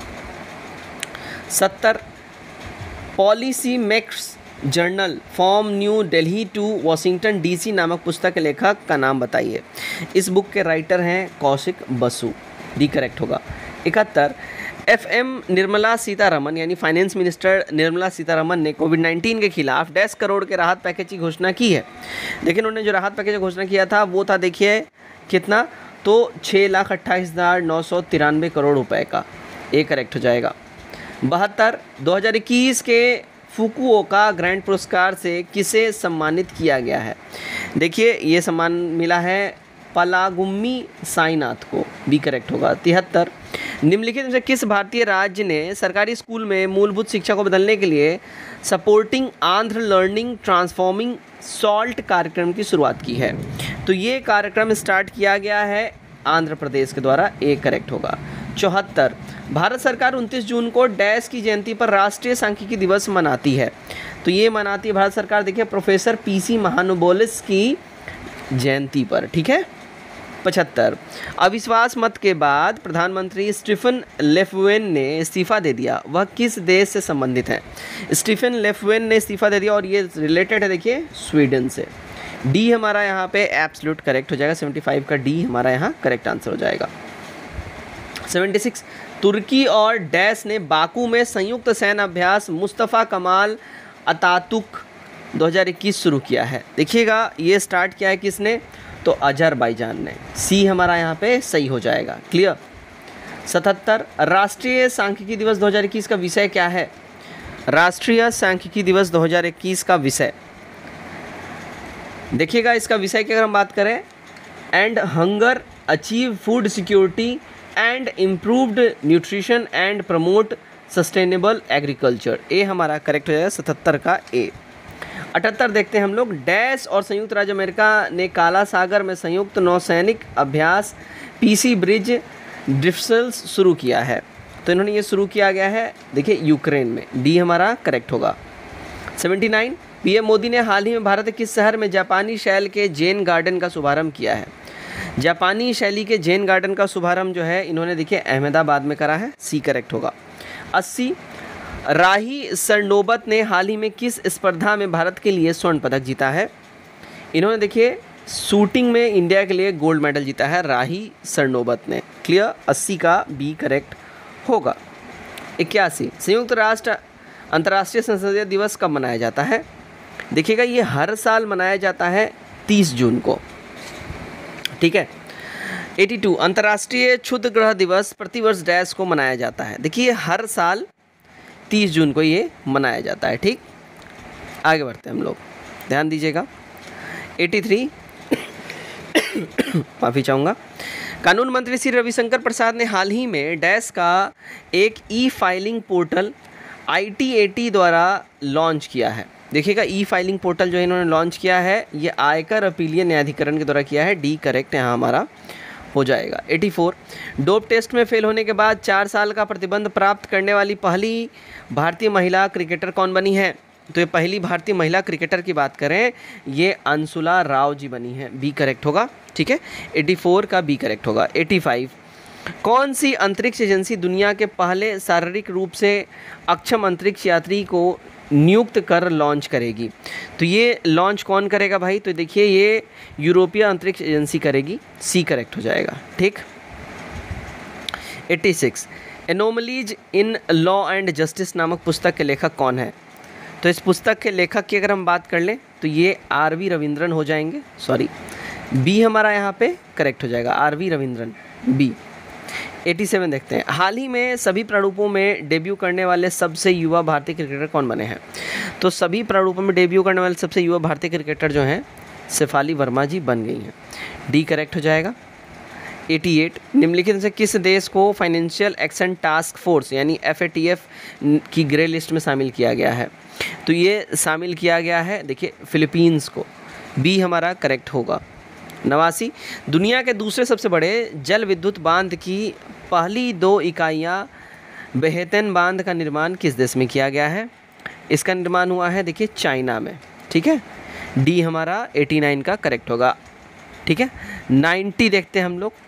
A: 70, policy makers journal from New Delhi to Washington DC नामक पुस्तक के लेखक का नाम बताइए। इस बुक के राइटर हैं कौशिक बसु। डी करेक्ट होगा। 71, FM निर्मला सीतारमन यानी फाइनेंस मिनिस्टर निर्मला सीतारमन ने कोविड-19 के खिलाफ 10 करोड़ के राहत पैकेज की घोषणा की है। देखिए उन्होंने जो राहत पैकेज की घोषणा किया था वो था, देखिए कितना, तो 6,28,993 करोड़ रुपए का। ए करेक्ट हो जाएगा। 72, 2021 के फुकुओका ग्रैंड पुरस्कार से किसे सम्मानित किया गया है? देखिए ये सम्मान मिला है पलागुम्मी साईनाथ को। बी करेक्ट होगा। 73, निम्नलिखित में से किस भारतीय राज्य ने सरकारी स्कूल में मूलभूत शिक्षा को बदलने के लिए supporting Andhra learning transforming SALT कार्यक्रम की शुरुआत की है? तो ये कार्यक्रम स्टार्ट किया गया है आंध्र प्रदेश के द्वारा। ए करेक्ट होगा। 74, भारत सरकार 29 जून को डैश की जयंती पर राष्ट्रीय सांख्यिकी दिवस मनाती है। तो ये मनाती है भारत सरकार, देखिए प्रोफेसर पीसी महानुबोलिस की जयंती पर, ठीक है। 75, अविश्वास मत के बाद प्रधानमंत्री स्टीफन लेफ्वेन ने इस्तीफा दे दिया, वह किस देश से संबंधित है? स्टीफन लेफ्वेन ने इस्तीफा दे दिया और ये रिलेटेड है देखिए स्वीडन से। डी हमारा यहाँ पे एब्सोल्यूट करेक्ट हो जाएगा, 75 का डी हमारा यहाँ करेक्ट आंसर हो जाएगा। 76, तुर्की और डैश ने बाकू में संयुक्त सैन्य अभ्यास मुस्तफ़ा कमाल अतातुर्क 2021 शुरू किया है। देखिएगा ये स्टार्ट किया है किसने? तो अजरबैजान ने। सी हमारा यहाँ पे सही हो जाएगा, क्लियर। 77, राष्ट्रीय सांख्यिकी दिवस 2021 का विषय क्या है? राष्ट्रीय सांख्यिकी दिवस 2021 का विषय, देखिएगा इसका विषय की अगर हम बात करें, end hunger, achieve food security and improved nutrition and promote sustainable agriculture. A हमारा करेक्ट हो जाएगा 77 का ए। 78 देखते हैं हम लोग, डैश और संयुक्त राज्य अमेरिका ने काला सागर में संयुक्त नौसैनिक अभ्यास पीसी ब्रिज ड्रिफ्सल्स शुरू किया है। तो इन्होंने ये शुरू किया गया है देखिए यूक्रेन में। डी हमारा करेक्ट होगा। 79, पीएम मोदी ने हाल ही में भारत के किस शहर में जापानी शैल के जैन गार्डन का शुभारंभ किया है? जापानी शैली के जैन गार्डन का शुभारंभ जो है इन्होंने देखिए अहमदाबाद में करा है। सी करेक्ट होगा। 80, राही सरनोबत ने हाल ही में किस स्पर्धा में भारत के लिए स्वर्ण पदक जीता है? इन्होंने देखिए शूटिंग में इंडिया के लिए गोल्ड मेडल जीता है राही सरनोबत ने, क्लियर। 80 का बी करेक्ट होगा। 81, संयुक्त राष्ट्र अंतर्राष्ट्रीय संसदीय दिवस कब मनाया जाता है? देखिएगा ये हर साल मनाया जाता है 30 जून को, ठीक है। 82, अंतर्राष्ट्रीय क्षुद्र ग्रह दिवस प्रतिवर्ष डैश को मनाया जाता है। देखिए हर साल 30 जून को ये मनाया जाता है, ठीक। आगे बढ़ते हैं हम लोग, ध्यान दीजिएगा। 83 माफ़ी चाहूँगा, कानून मंत्री श्री रविशंकर प्रसाद ने हाल ही में डैश का एक ई फाइलिंग पोर्टल ITAT द्वारा लॉन्च किया है। देखिएगा ई फाइलिंग पोर्टल जो इन्होंने लॉन्च किया है ये आयकर अपीलीय न्यायाधिकरण के द्वारा किया है। डी करेक्ट यहाँ हमारा हो जाएगा। 84, डोप टेस्ट में फेल होने के बाद 4 साल का प्रतिबंध प्राप्त करने वाली पहली भारतीय महिला क्रिकेटर कौन बनी है? तो ये पहली भारतीय महिला क्रिकेटर की बात करें ये अंशुला राव जी बनी है। बी करेक्ट होगा, ठीक है। 84 का बी करेक्ट होगा। 85, कौन सी अंतरिक्ष एजेंसी दुनिया के पहले शारीरिक रूप से अक्षम अंतरिक्ष यात्री को नियुक्त कर लॉन्च करेगी? तो ये लॉन्च कौन करेगा भाई? तो देखिए ये यूरोपीय अंतरिक्ष एजेंसी करेगी। सी करेक्ट हो जाएगा, ठीक। 86, anomalies in law and justice नामक पुस्तक के लेखक कौन है? तो इस पुस्तक के लेखक की अगर हम बात कर लें तो ये RV रविंद्रन हो जाएंगे, सॉरी बी हमारा यहाँ पे करेक्ट हो जाएगा, RV रविंद्रन, बी। 87 देखते हैं, हाल ही में सभी प्रारूपों में डेब्यू करने वाले सबसे युवा भारतीय क्रिकेटर कौन बने हैं? तो सभी प्रारूपों में डेब्यू करने वाले सबसे युवा भारतीय क्रिकेटर जो हैं शेफाली वर्मा जी बन गई हैं। डी करेक्ट हो जाएगा। 88, निम्नलिखित में से किस देश को फाइनेंशियल एक्शन टास्क फोर्स यानी FATF की ग्रे लिस्ट में शामिल किया गया है? तो ये शामिल किया गया है देखिए फिलीपींस को। बी हमारा करेक्ट होगा। 89, दुनिया के दूसरे सबसे बड़े जल विद्युत बांध की पहली 2 इकाइयाँ बेहतन बांध का निर्माण किस देश में किया गया है? इसका निर्माण हुआ है देखिए चाइना में, ठीक है। डी हमारा 89 का करेक्ट होगा, ठीक है। 90 देखते हैं हम लोग,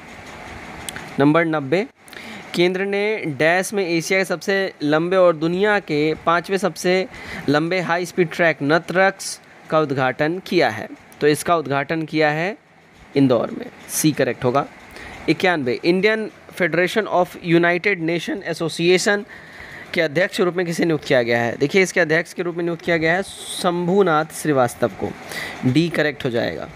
A: नंबर 90, केंद्र ने डैश में एशिया के सबसे लंबे और दुनिया के 5वें सबसे लंबे हाई स्पीड ट्रैक नतरक्स का उद्घाटन किया है। तो इसका उद्घाटन किया है इंदौर में। सी करेक्ट होगा। 91, Indian federation of united nation association के अध्यक्ष के रूप में किसे नियुक्त किया गया है? देखिए इसके अध्यक्ष के रूप में नियुक्त किया गया है शंभुनाथ श्रीवास्तव को। डी करेक्ट हो जाएगा।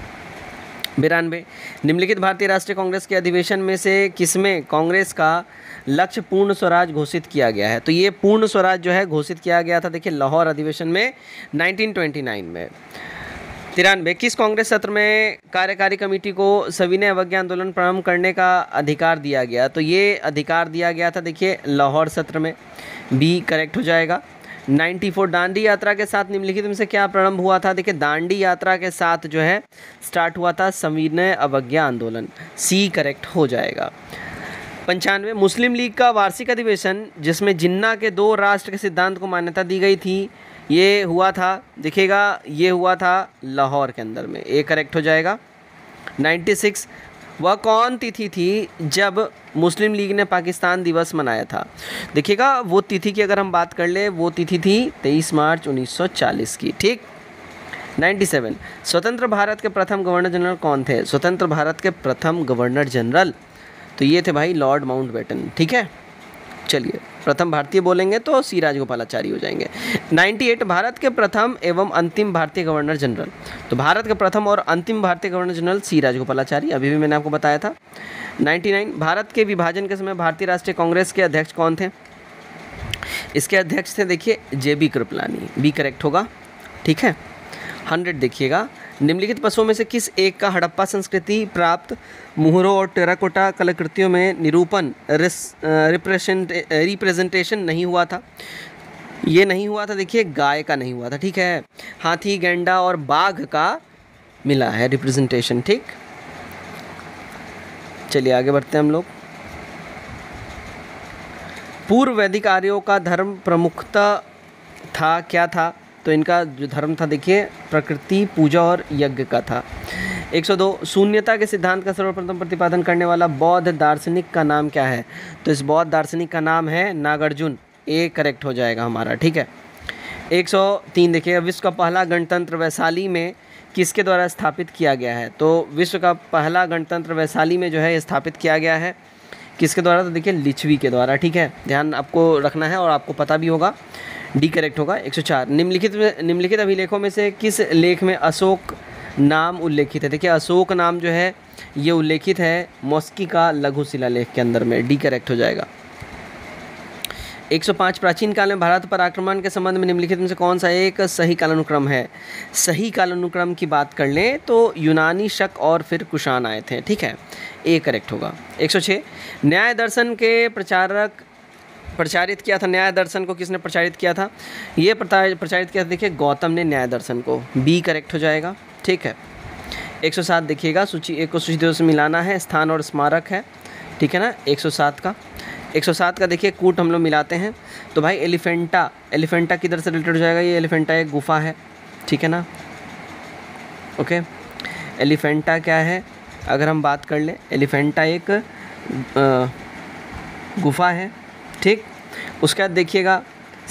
A: 92, निम्नलिखित भारतीय राष्ट्रीय कांग्रेस के अधिवेशन में से किसमें कांग्रेस का लक्ष्य पूर्ण स्वराज घोषित किया गया है? तो ये पूर्ण स्वराज जो है घोषित किया गया था देखिए लाहौर अधिवेशन में 1929 में। 93, किस कांग्रेस सत्र में कार्यकारी कमेटी को सविनय अवज्ञा आंदोलन प्रारंभ करने का अधिकार दिया गया? तो ये अधिकार दिया गया था देखिए लाहौर सत्र में। बी करेक्ट हो जाएगा। 94, दांडी यात्रा के साथ निम्नलिखित में से क्या प्रारंभ हुआ था? देखिए दांडी यात्रा के साथ जो है स्टार्ट हुआ था सविनय अवज्ञा आंदोलन। सी करेक्ट हो जाएगा। 95 मुस्लिम लीग का वार्षिक अधिवेशन जिसमें जिन्ना के 2 राष्ट्र के सिद्धांत को मान्यता दी गई थी, ये हुआ था, देखिएगा ये हुआ था लाहौर के अंदर में, ये करेक्ट हो जाएगा। 96 वह कौन तिथि थी जब मुस्लिम लीग ने पाकिस्तान दिवस मनाया था? देखिएगा वो तिथि की अगर हम बात कर ले, वो तिथि थी 23 मार्च 1940 की, ठीक। 97 स्वतंत्र भारत के प्रथम गवर्नर जनरल कौन थे? स्वतंत्र भारत के प्रथम गवर्नर जनरल तो ये थे भाई लॉर्ड माउंटबेटन, ठीक है। चलिए प्रथम भारतीय बोलेंगे तो सी राजगोपालाचारी हो जाएंगे। 98 भारत के प्रथम एवं अंतिम भारतीय गवर्नर जनरल, तो भारत के प्रथम और अंतिम भारतीय गवर्नर जनरल सी राजगोपालाचारी, अभी भी मैंने आपको बताया था। 99 भारत के विभाजन के समय भारतीय राष्ट्रीय कांग्रेस के अध्यक्ष कौन थे? इसके अध्यक्ष थे देखिए JB कृपलानी, बी करेक्ट होगा, ठीक है। 100 देखिएगा निम्नलिखित पशुओं में से किस एक का हड़प्पा संस्कृति प्राप्त मुहरों और टेराकोटा कलाकृतियों में निरूपण रिप्रेजेंटेशन नहीं हुआ था? ये नहीं हुआ था, देखिए गाय का नहीं हुआ था, ठीक है। हाथी, गैंडा और बाघ का मिला है रिप्रेजेंटेशन, ठीक। चलिए आगे बढ़ते हैं हम लोग। पूर्व वैदिक आर्यों का धर्म प्रमुखता था, क्या था? तो इनका जो धर्म था देखिए प्रकृति पूजा और यज्ञ का था। 102 शून्यता के सिद्धांत का सर्वप्रथम प्रतिपादन करने वाला बौद्ध दार्शनिक का नाम क्या है? तो इस बौद्ध दार्शनिक का नाम है नागार्जुन, ए करेक्ट हो जाएगा हमारा, ठीक है। 103 देखिएगा विश्व का पहला गणतंत्र वैशाली में किसके द्वारा स्थापित किया गया है? तो विश्व का पहला गणतंत्र वैशाली में जो है स्थापित किया गया है किसके द्वारा? तो देखिए लिच्छवी के द्वारा, ठीक है। ध्यान आपको रखना है और आपको पता भी होगा, डी करेक्ट होगा। 104 निम्नलिखित अभिलेखों में से किस लेख में अशोक नाम उल्लेखित है? देखिए अशोक नाम जो है ये उल्लेखित है मॉस्की का लघु शिलालेख के अंदर में, डी करेक्ट हो जाएगा। 105 प्राचीन काल में भारत पर आक्रमण के संबंध में निम्नलिखित में से कौन सा एक सही कालानुक्रम है? सही कालानुक्रम की बात कर लें तो यूनानी, शक और फिर कुषाण आए थे, ठीक है, ए करेक्ट होगा। 106 न्याय दर्शन के प्रचारित किया था, न्याय दर्शन को किसने प्रचारित किया था? ये प्रचारित किया था देखिए गौतम ने न्याय दर्शन को, बी करेक्ट हो जाएगा, ठीक है। 107 देखिएगा सूची एक को सूची 2 से मिलाना है, स्थान और स्मारक है, ठीक है ना। 107 का देखिए कूट हम लोग मिलाते हैं तो भाई एलिफेंटा किधर से रिलेटेड हो जाएगा? ये एलिफेंटा एक गुफा है, ठीक है ना, ओके। एलिफेंटा क्या है अगर हम बात कर लें, एलिफेंटा एक गुफा है, ठीक। उसके बाद देखिएगा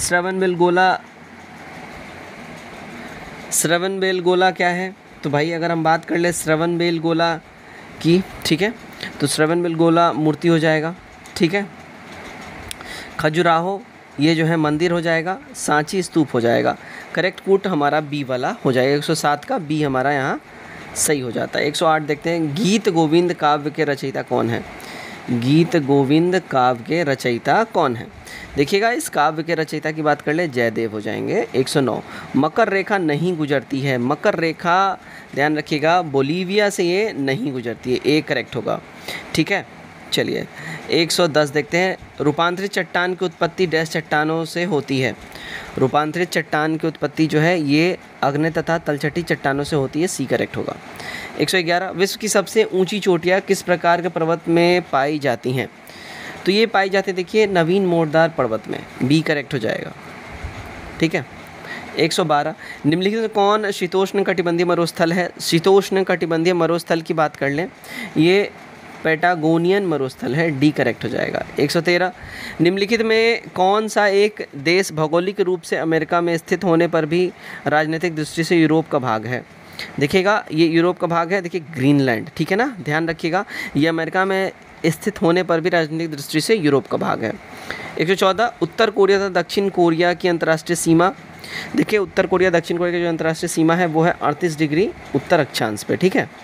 A: श्रवणबेलगोला क्या है? तो भाई अगर हम बात कर ले श्रवणबेलगोला की, ठीक है, तो श्रवणबेलगोला मूर्ति हो जाएगा, ठीक है। खजुराहो ये जो है मंदिर हो जाएगा, सांची स्तूप हो जाएगा, करेक्ट कूट हमारा बी वाला हो जाएगा। 107 का बी हमारा यहाँ सही हो जाता है। 108 देखते हैं गीत गोविंद काव्य के रचयिता कौन है? गीत गोविंद काव्य के रचयिता कौन है? देखिएगा इस काव्य के रचयिता की बात कर ले जयदेव हो जाएंगे। 109 मकर रेखा नहीं गुजरती है, मकर रेखा ध्यान रखिएगा बोलीविया से ये नहीं गुजरती है, ए करेक्ट होगा, ठीक है। चलिए 110 देखते हैं रूपांतरित चट्टान की उत्पत्ति डैश चट्टानों से होती है? रूपांतरित चट्टान की उत्पत्ति जो है ये अग्नि तथा तलछटी चट्टानों से होती है, सी करेक्ट होगा। 111 विश्व की सबसे ऊंची चोटियाँ किस प्रकार के पर्वत में पाई जाती हैं? तो ये पाई जाती है देखिए नवीन मोरदार पर्वत में, बी करेक्ट हो जाएगा, ठीक है। 112 निम्नलिखित में कौन शीतोष्ण कटिबंधीय मरुस्थल है? शीतोष्ण कटिबंधीय मरुस्थल की बात कर लें, ये पैटागोनियन मरुस्थल है, डी करेक्ट हो जाएगा। 113 निम्नलिखित में कौन सा एक देश भौगोलिक रूप से अमेरिका में स्थित होने पर भी राजनीतिक दृष्टि से यूरोप का भाग है? देखिएगा ये यूरोप का भाग है, देखिए ग्रीनलैंड, ठीक है ना, ध्यान रखिएगा ये अमेरिका में स्थित होने पर भी राजनीतिक दृष्टि से यूरोप का भाग है। 114 उत्तर कोरिया तथा दक्षिण कोरिया की अंतर्राष्ट्रीय सीमा, देखिए उत्तर कोरिया दक्षिण कोरिया की जो अंतर्राष्ट्रीय सीमा है वो है 38 डिग्री उत्तर अक्षांश पे, ठीक है।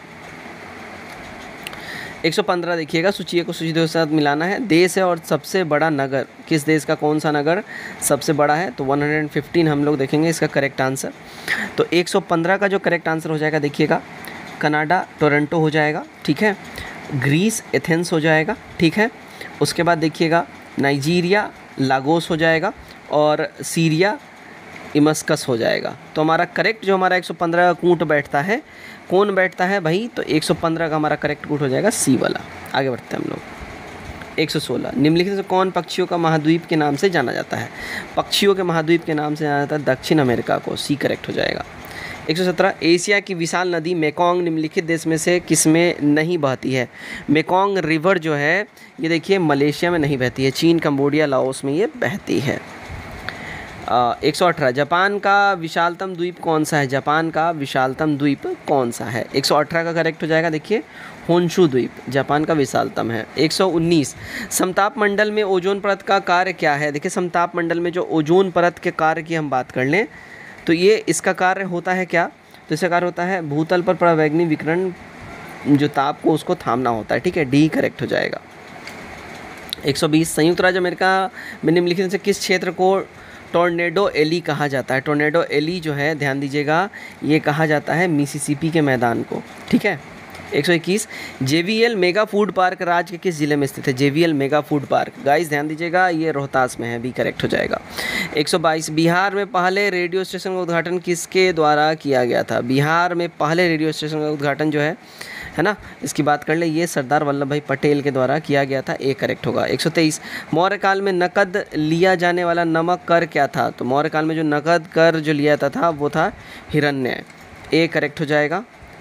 A: 115 देखिएगा सूची को सूची 2 के साथ मिलाना है, देश है और सबसे बड़ा नगर किस देश का कौन सा नगर सबसे बड़ा है? तो 115 हम लोग देखेंगे इसका करेक्ट आंसर। तो 115 का जो करेक्ट आंसर हो जाएगा देखिएगा कनाडा टोरंटो हो जाएगा, ठीक है, ग्रीस एथेंस हो जाएगा, ठीक है। उसके बाद देखिएगा नाइजीरिया लागोस हो जाएगा और सीरिया इमस्कस हो जाएगा। तो हमारा करेक्ट जो हमारा 115 का कूट बैठता है, कौन बैठता है भाई? तो 115 का हमारा करेक्ट कूट हो जाएगा सी वाला। आगे बढ़ते हैं हम लोग। 116 निम्नलिखित में से कौन पक्षियों का महाद्वीप के नाम से जाना जाता है? पक्षियों के महाद्वीप के नाम से जाना जाता है दक्षिण अमेरिका को, सी करेक्ट हो जाएगा। 117 एशिया की विशाल नदी मेकोंग निम्नलिखित देश में से किसमें नहीं बहती है? मेकोंग रिवर जो है ये देखिए मलेशिया में नहीं बहती है, चीन, कंबोडिया, लाओस में ये बहती है। 118 जापान का विशालतम द्वीप कौन सा है? जापान का विशालतम द्वीप कौन सा है? 118 का करेक्ट हो जाएगा, देखिए होन्शु द्वीप जापान का विशालतम है। 119 समताप मंडल में ओजोन परत का कार्य क्या है? देखिए समताप मंडल में जो ओजोन परत के कार्य की हम बात कर लें तो ये इसका कार्य होता है क्या? तो इसका कार्य होता है भूतल पर परावैंगनी विकिरण जो ताप को उसको थामना होता है, ठीक है, डी करेक्ट हो जाएगा। 120 संयुक्त राज्य अमेरिका में निम्नलिखित में से किस क्षेत्र को टोर्नेडो एली कहा जाता है? टोर्नेडो एली जो है ध्यान दीजिएगा ये कहा जाता है मिसिसिपी के मैदान को, ठीक है। 121 JVL मेगा फूड पार्क राज्य के किस जिले में स्थित है? JVL mega food park guys ध्यान दीजिएगा ये रोहतास में है, बी करेक्ट हो जाएगा। 122 बिहार में पहले रेडियो स्टेशन का उद्घाटन किसके द्वारा किया गया था? बिहार में पहले रेडियो स्टेशन का उद्घाटन जो है ना, इसकी बात कर ले, ये सरदार वल्लभ भाई पटेल के द्वारा किया गया था, ए करेक्ट होगा। 123 मौर्य काल में नकद लिया जाने वाला नमक कर क्या था? तो मौर्य काल में जो नकद कर जो लिया जाता था वो था हिरण्य, ए करेक्ट हो जाएगा।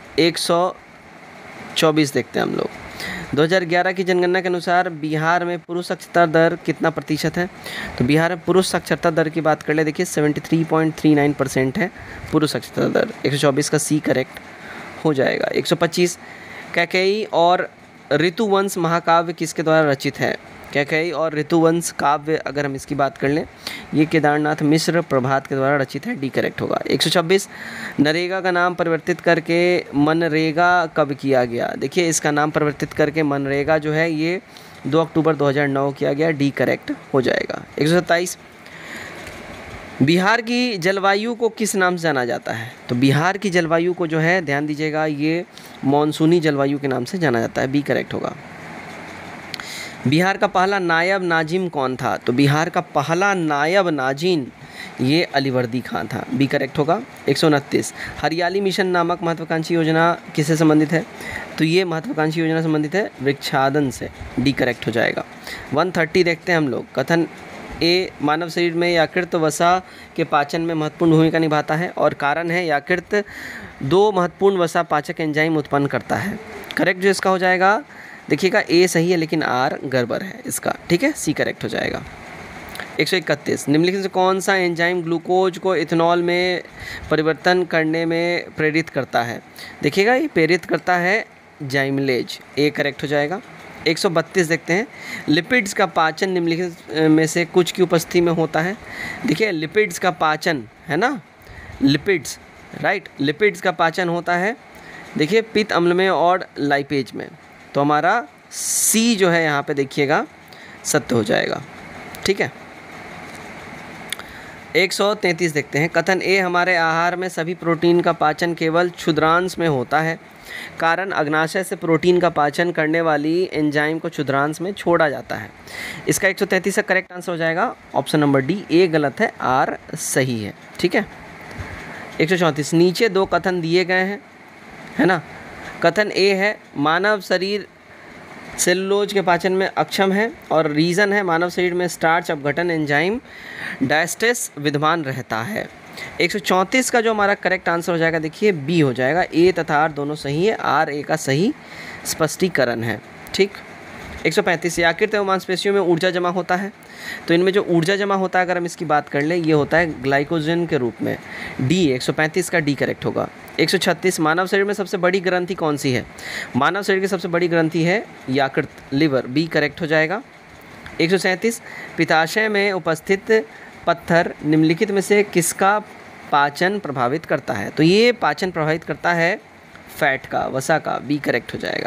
A: 124 देखते हैं हम लोग। 2011 की जनगणना के अनुसार बिहार में पुरुष साक्षरता दर कितना प्रतिशत है? तो बिहार में पुरुष साक्षरता दर की बात कर ले, देखिए 73.39% है पुरुष साक्षरता दर। 124 का सी करेक्ट हो जाएगा। 125 कैकेयी और ऋतुवंश महाकाव्य किसके द्वारा रचित है? कैकेयी और ऋतुवंश काव्य अगर हम इसकी बात कर लें ये केदारनाथ मिश्र प्रभात के द्वारा रचित है, डी करेक्ट होगा। 126 नरेगा का नाम परिवर्तित करके मनरेगा कब किया गया? देखिए इसका नाम परिवर्तित करके मनरेगा जो है ये 2 अक्टूबर 2009 किया गया, डी करेक्ट हो जाएगा। 127 बिहार की जलवायु को किस नाम से जाना जाता है? तो बिहार की जलवायु को जो है ध्यान दीजिएगा ये मॉनसूनी जलवायु के नाम से जाना जाता है, बी करेक्ट होगा। बिहार का पहला नायब नाजिम कौन था? तो बिहार का पहला नायब नाजिम ये अलीवर्दी खान था, बी करेक्ट होगा। 129 हरियाली मिशन नामक महत्वाकांक्षी योजना किससे संबंधित है? तो ये महत्वाकांक्षी योजना संबंधित है वृक्षादन से, डी करेक्ट हो जाएगा। 130 देखते हैं हम लोग। कथन ए मानव शरीर में यकृत वसा के पाचन में महत्वपूर्ण भूमिका निभाता है और कारण है यकृत 2 महत्वपूर्ण वसा पाचक एंजाइम उत्पन्न करता है, करेक्ट जो इसका हो जाएगा। देखिएगा ए सही है लेकिन आर गड़बड़ है इसका, ठीक है, सी करेक्ट हो जाएगा। 131 निम्नलिखित से कौन सा एंजाइम ग्लूकोज को इथेनॉल में परिवर्तन करने में प्रेरित करता है? देखिएगा ये प्रेरित करता है जाइमलेज, ए करेक्ट हो जाएगा। 132 देखते हैं। लिपिड्स का पाचन निम्नलिखित में से कुछ की उपस्थिति में होता है? देखिए लिपिड्स का पाचन है ना, लिपिड्स राइट, लिपिड्स का पाचन होता है देखिए पित्त अम्ल में और लाइपेज में, तो हमारा सी जो है यहाँ पे देखिएगा सत्य हो जाएगा, ठीक है। 133 देखते हैं। कथन ए हमारे आहार में सभी प्रोटीन का पाचन केवल क्षुद्रांश में होता है, कारण अग्नाशय से प्रोटीन का पाचन करने वाली एंजाइम को क्षुद्रांश में छोड़ा जाता है। इसका 133 का करेक्ट आंसर हो जाएगा ऑप्शन नंबर डी, ए गलत है, आर सही है, ठीक है। 134 नीचे 2 कथन दिए गए हैं, है ना। कथन ए है मानव शरीर सेलुलोज के पाचन में अक्षम है और रीज़न है मानव शरीर में स्टार्च अपघटन एंजाइम डायस्टेस विद्यमान रहता है। 134 का जो हमारा करेक्ट आंसर हो जाएगा देखिए बी हो जाएगा, ए तथा आर दोनों सही है, आर ए का सही स्पष्टीकरण है, ठीक। 135 यकृत एवं मांसपेशियों में ऊर्जा जमा होता है, तो इनमें जो ऊर्जा जमा होता है अगर हम इसकी बात कर लें ये होता है ग्लाइकोजन के रूप में, डी 135 का डी करेक्ट होगा। 136 मानव शरीर में सबसे बड़ी ग्रंथि कौन सी है? मानव शरीर की सबसे बड़ी ग्रंथि है यकृत, लिवर, बी करेक्ट हो जाएगा। 137 पित्ताशय में उपस्थित पत्थर निम्नलिखित में से किसका पाचन प्रभावित करता है? तो ये पाचन प्रभावित करता है फैट का, वसा का, बी करेक्ट हो जाएगा।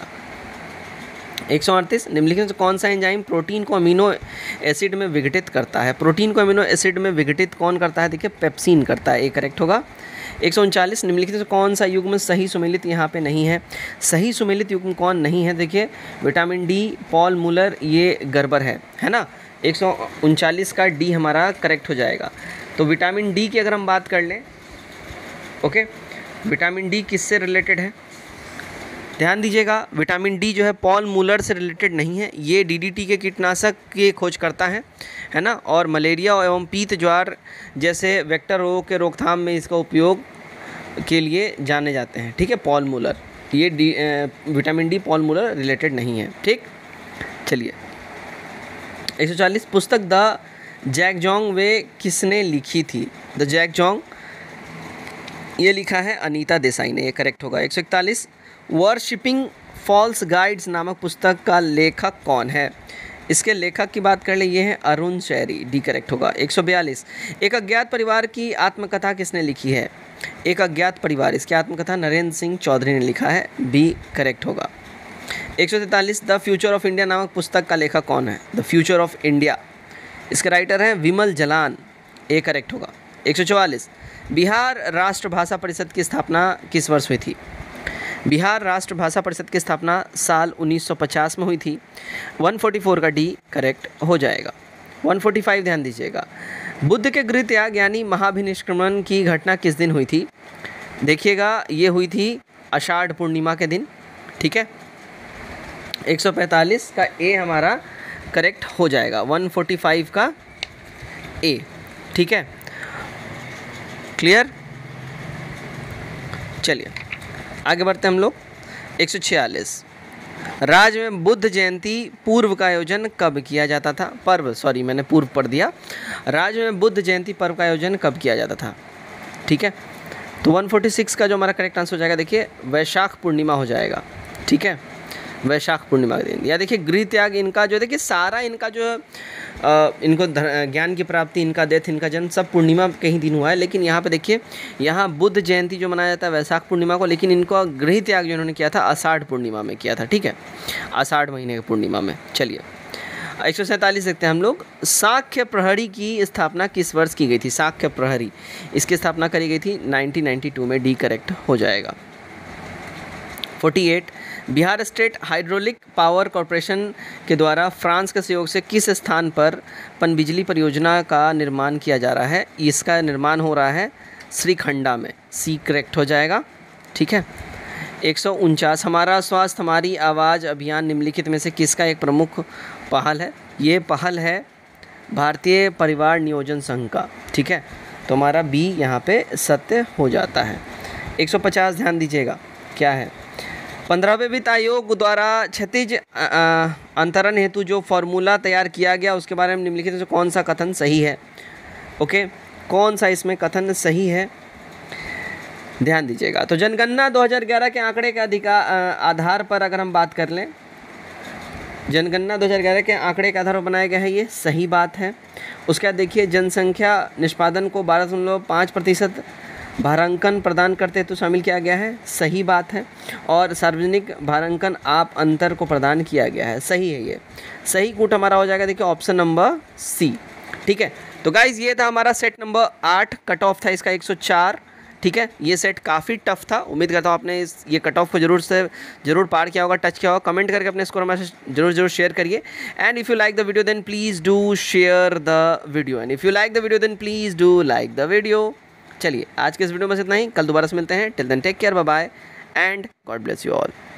A: 138 निम्नलिखित से कौन सा एंजाइम प्रोटीन को अमीनो एसिड में विघटित करता है? प्रोटीन को अमीनो एसिड में विघटित कौन करता है? देखिए पेप्सिन करता है, ए करेक्ट होगा। 139 निम्नलिखित से कौन सा युग्म सही सुमेलित यहाँ पे नहीं है? सही सुमेलित युग्म कौन नहीं है? देखिए विटामिन डी, पॉल मुलर, ये गड़बड़ है ना। 139 का डी हमारा करेक्ट हो जाएगा। तो विटामिन डी की अगर हम बात कर लें, ओके, विटामिन डी किससे रिलेटेड है? ध्यान दीजिएगा, विटामिन डी जो है पॉल मूलर से रिलेटेड नहीं है, ये डीडीटी के कीटनाशक की खोज करता है ना, और मलेरिया एवं पीत ज्वार जैसे वेक्टर रोगों के रोकथाम में इसका उपयोग के लिए जाने जाते हैं। ठीक है, पॉल मूलर, ये vitamin D Paul Muller related नहीं है। ठीक, चलिए 140 पुस्तक द जैगजोंग वे किसने लिखी थी? द जैगजोंग, ये लिखा है अनीता देसाई ने, ये करेक्ट होगा। 141 वर्शिपिंग फॉल्स गाइड्स नामक पुस्तक का लेखक कौन है? इसके लेखक की बात कर ले, ये है अरुण शैरी, डी करेक्ट होगा। 142 एक अज्ञात परिवार की आत्मकथा किसने लिखी है? एक अज्ञात परिवार, इसकी आत्मकथा नरेंद्र सिंह चौधरी ने लिखा है, बी करेक्ट होगा। 143 द फ्यूचर ऑफ इंडिया नामक पुस्तक का लेखक कौन है? द फ्यूचर ऑफ इंडिया, इसके राइटर हैं विमल जलान, ए करेक्ट होगा। 144 बिहार राष्ट्र भाषा परिषद की स्थापना किस वर्ष हुई थी? बिहार राष्ट्र भाषा परिषद की स्थापना साल 1950 में हुई थी। 144 का डी करेक्ट हो जाएगा। 145 ध्यान दीजिएगा, बुद्ध के गृह त्याग यानी महाभिनिष्क्रमण की घटना किस दिन हुई थी? देखिएगा, ये हुई थी आषाढ़ पूर्णिमा के दिन। ठीक है, 145 का ए हमारा करेक्ट हो जाएगा, 145 का ए। ठीक है, क्लियर, चलिए आगे बढ़ते हैं हम लोग। 146 राज्य में बुद्ध जयंती पूर्व का आयोजन कब किया जाता था? पर्व, सॉरी मैंने पूर्व पढ़ दिया। राज्य में बुद्ध जयंती पर्व का आयोजन कब किया जाता था? ठीक है, तो 146 का जो हमारा करेक्ट आंसर हो जाएगा, देखिए वैशाख पूर्णिमा हो जाएगा। ठीक है, वैशाख पूर्णिमा के दिन। या देखिए गृह त्याग इनका जो, देखिए सारा इनका जो इनको ज्ञान की प्राप्ति, इनका डेथ, इनका जन्म सब पूर्णिमा के ही दिन हुआ है। लेकिन यहाँ पे देखिए, यहाँ बुद्ध जयंती जो मनाया जाता है वैशाख पूर्णिमा को, लेकिन इनको गृह त्याग जो इन्होंने किया था आषाढ़ पूर्णिमा में किया था। ठीक है, आषाढ़ महीने की पूर्णिमा में। चलिए 147 देखते हैं हम लोग, साक्य प्रहरी की स्थापना किस वर्ष की गई थी? साक्य प्रहरी, इसकी स्थापना करी गई थी 1992 में, डी करेक्ट हो जाएगा। 48 Bihar state hydraulic power corporation के द्वारा फ्रांस के सहयोग से किस स्थान पर पनबिजली परियोजना का निर्माण किया जा रहा है? इसका निर्माण हो रहा है श्रीखंडा में, सी करेक्ट हो जाएगा। ठीक है, 149 हमारा स्वास्थ्य हमारी आवाज़ अभियान निम्नलिखित में से किसका एक प्रमुख पहल है? ये पहल है भारतीय परिवार नियोजन संघ का। ठीक है, तो हमारा बी यहाँ पे सत्य हो जाता है। 150 ध्यान दीजिएगा, क्या है? 15वें वित्त आयोग द्वारा क्षैतिज अंतरण हेतु जो फॉर्मूला तैयार किया गया उसके बारे में निम्नलिखित में से कौन सा कथन सही है? ओके, कौन सा इसमें कथन सही है? ध्यान दीजिएगा, तो जनगणना 2011 के आंकड़े के आधार पर अगर हम बात कर लें, जनगणना 2011 के आंकड़े के आधार पर बनाया गया है, ये सही बात है। उसके बाद देखिए, जनसंख्या निष्पादन को 12.5% भारांकन प्रदान करते तो शामिल किया गया है, सही बात है। और सार्वजनिक भारांकन आप अंतर को प्रदान किया गया है, सही है। ये सही कूट हमारा हो जाएगा, देखिए ऑप्शन नंबर सी। ठीक है, तो गाइज ये था हमारा सेट नंबर 8, कट ऑफ था इसका 104। ठीक है, ये सेट काफ़ी टफ था, उम्मीद करता हूँ आपने ये कट ऑफ को जरूर पार किया होगा, टच किया होगा। कमेंट करके अपने स्कोर हमारे साथ जरूर शेयर करिए। And if you like the video then please do share the video, and if you like the video then please do like the video. चलिए आज के इस वीडियो में बस इतना ही, कल दोबारा से मिलते हैं। Till then take care, bye bye and God bless you all.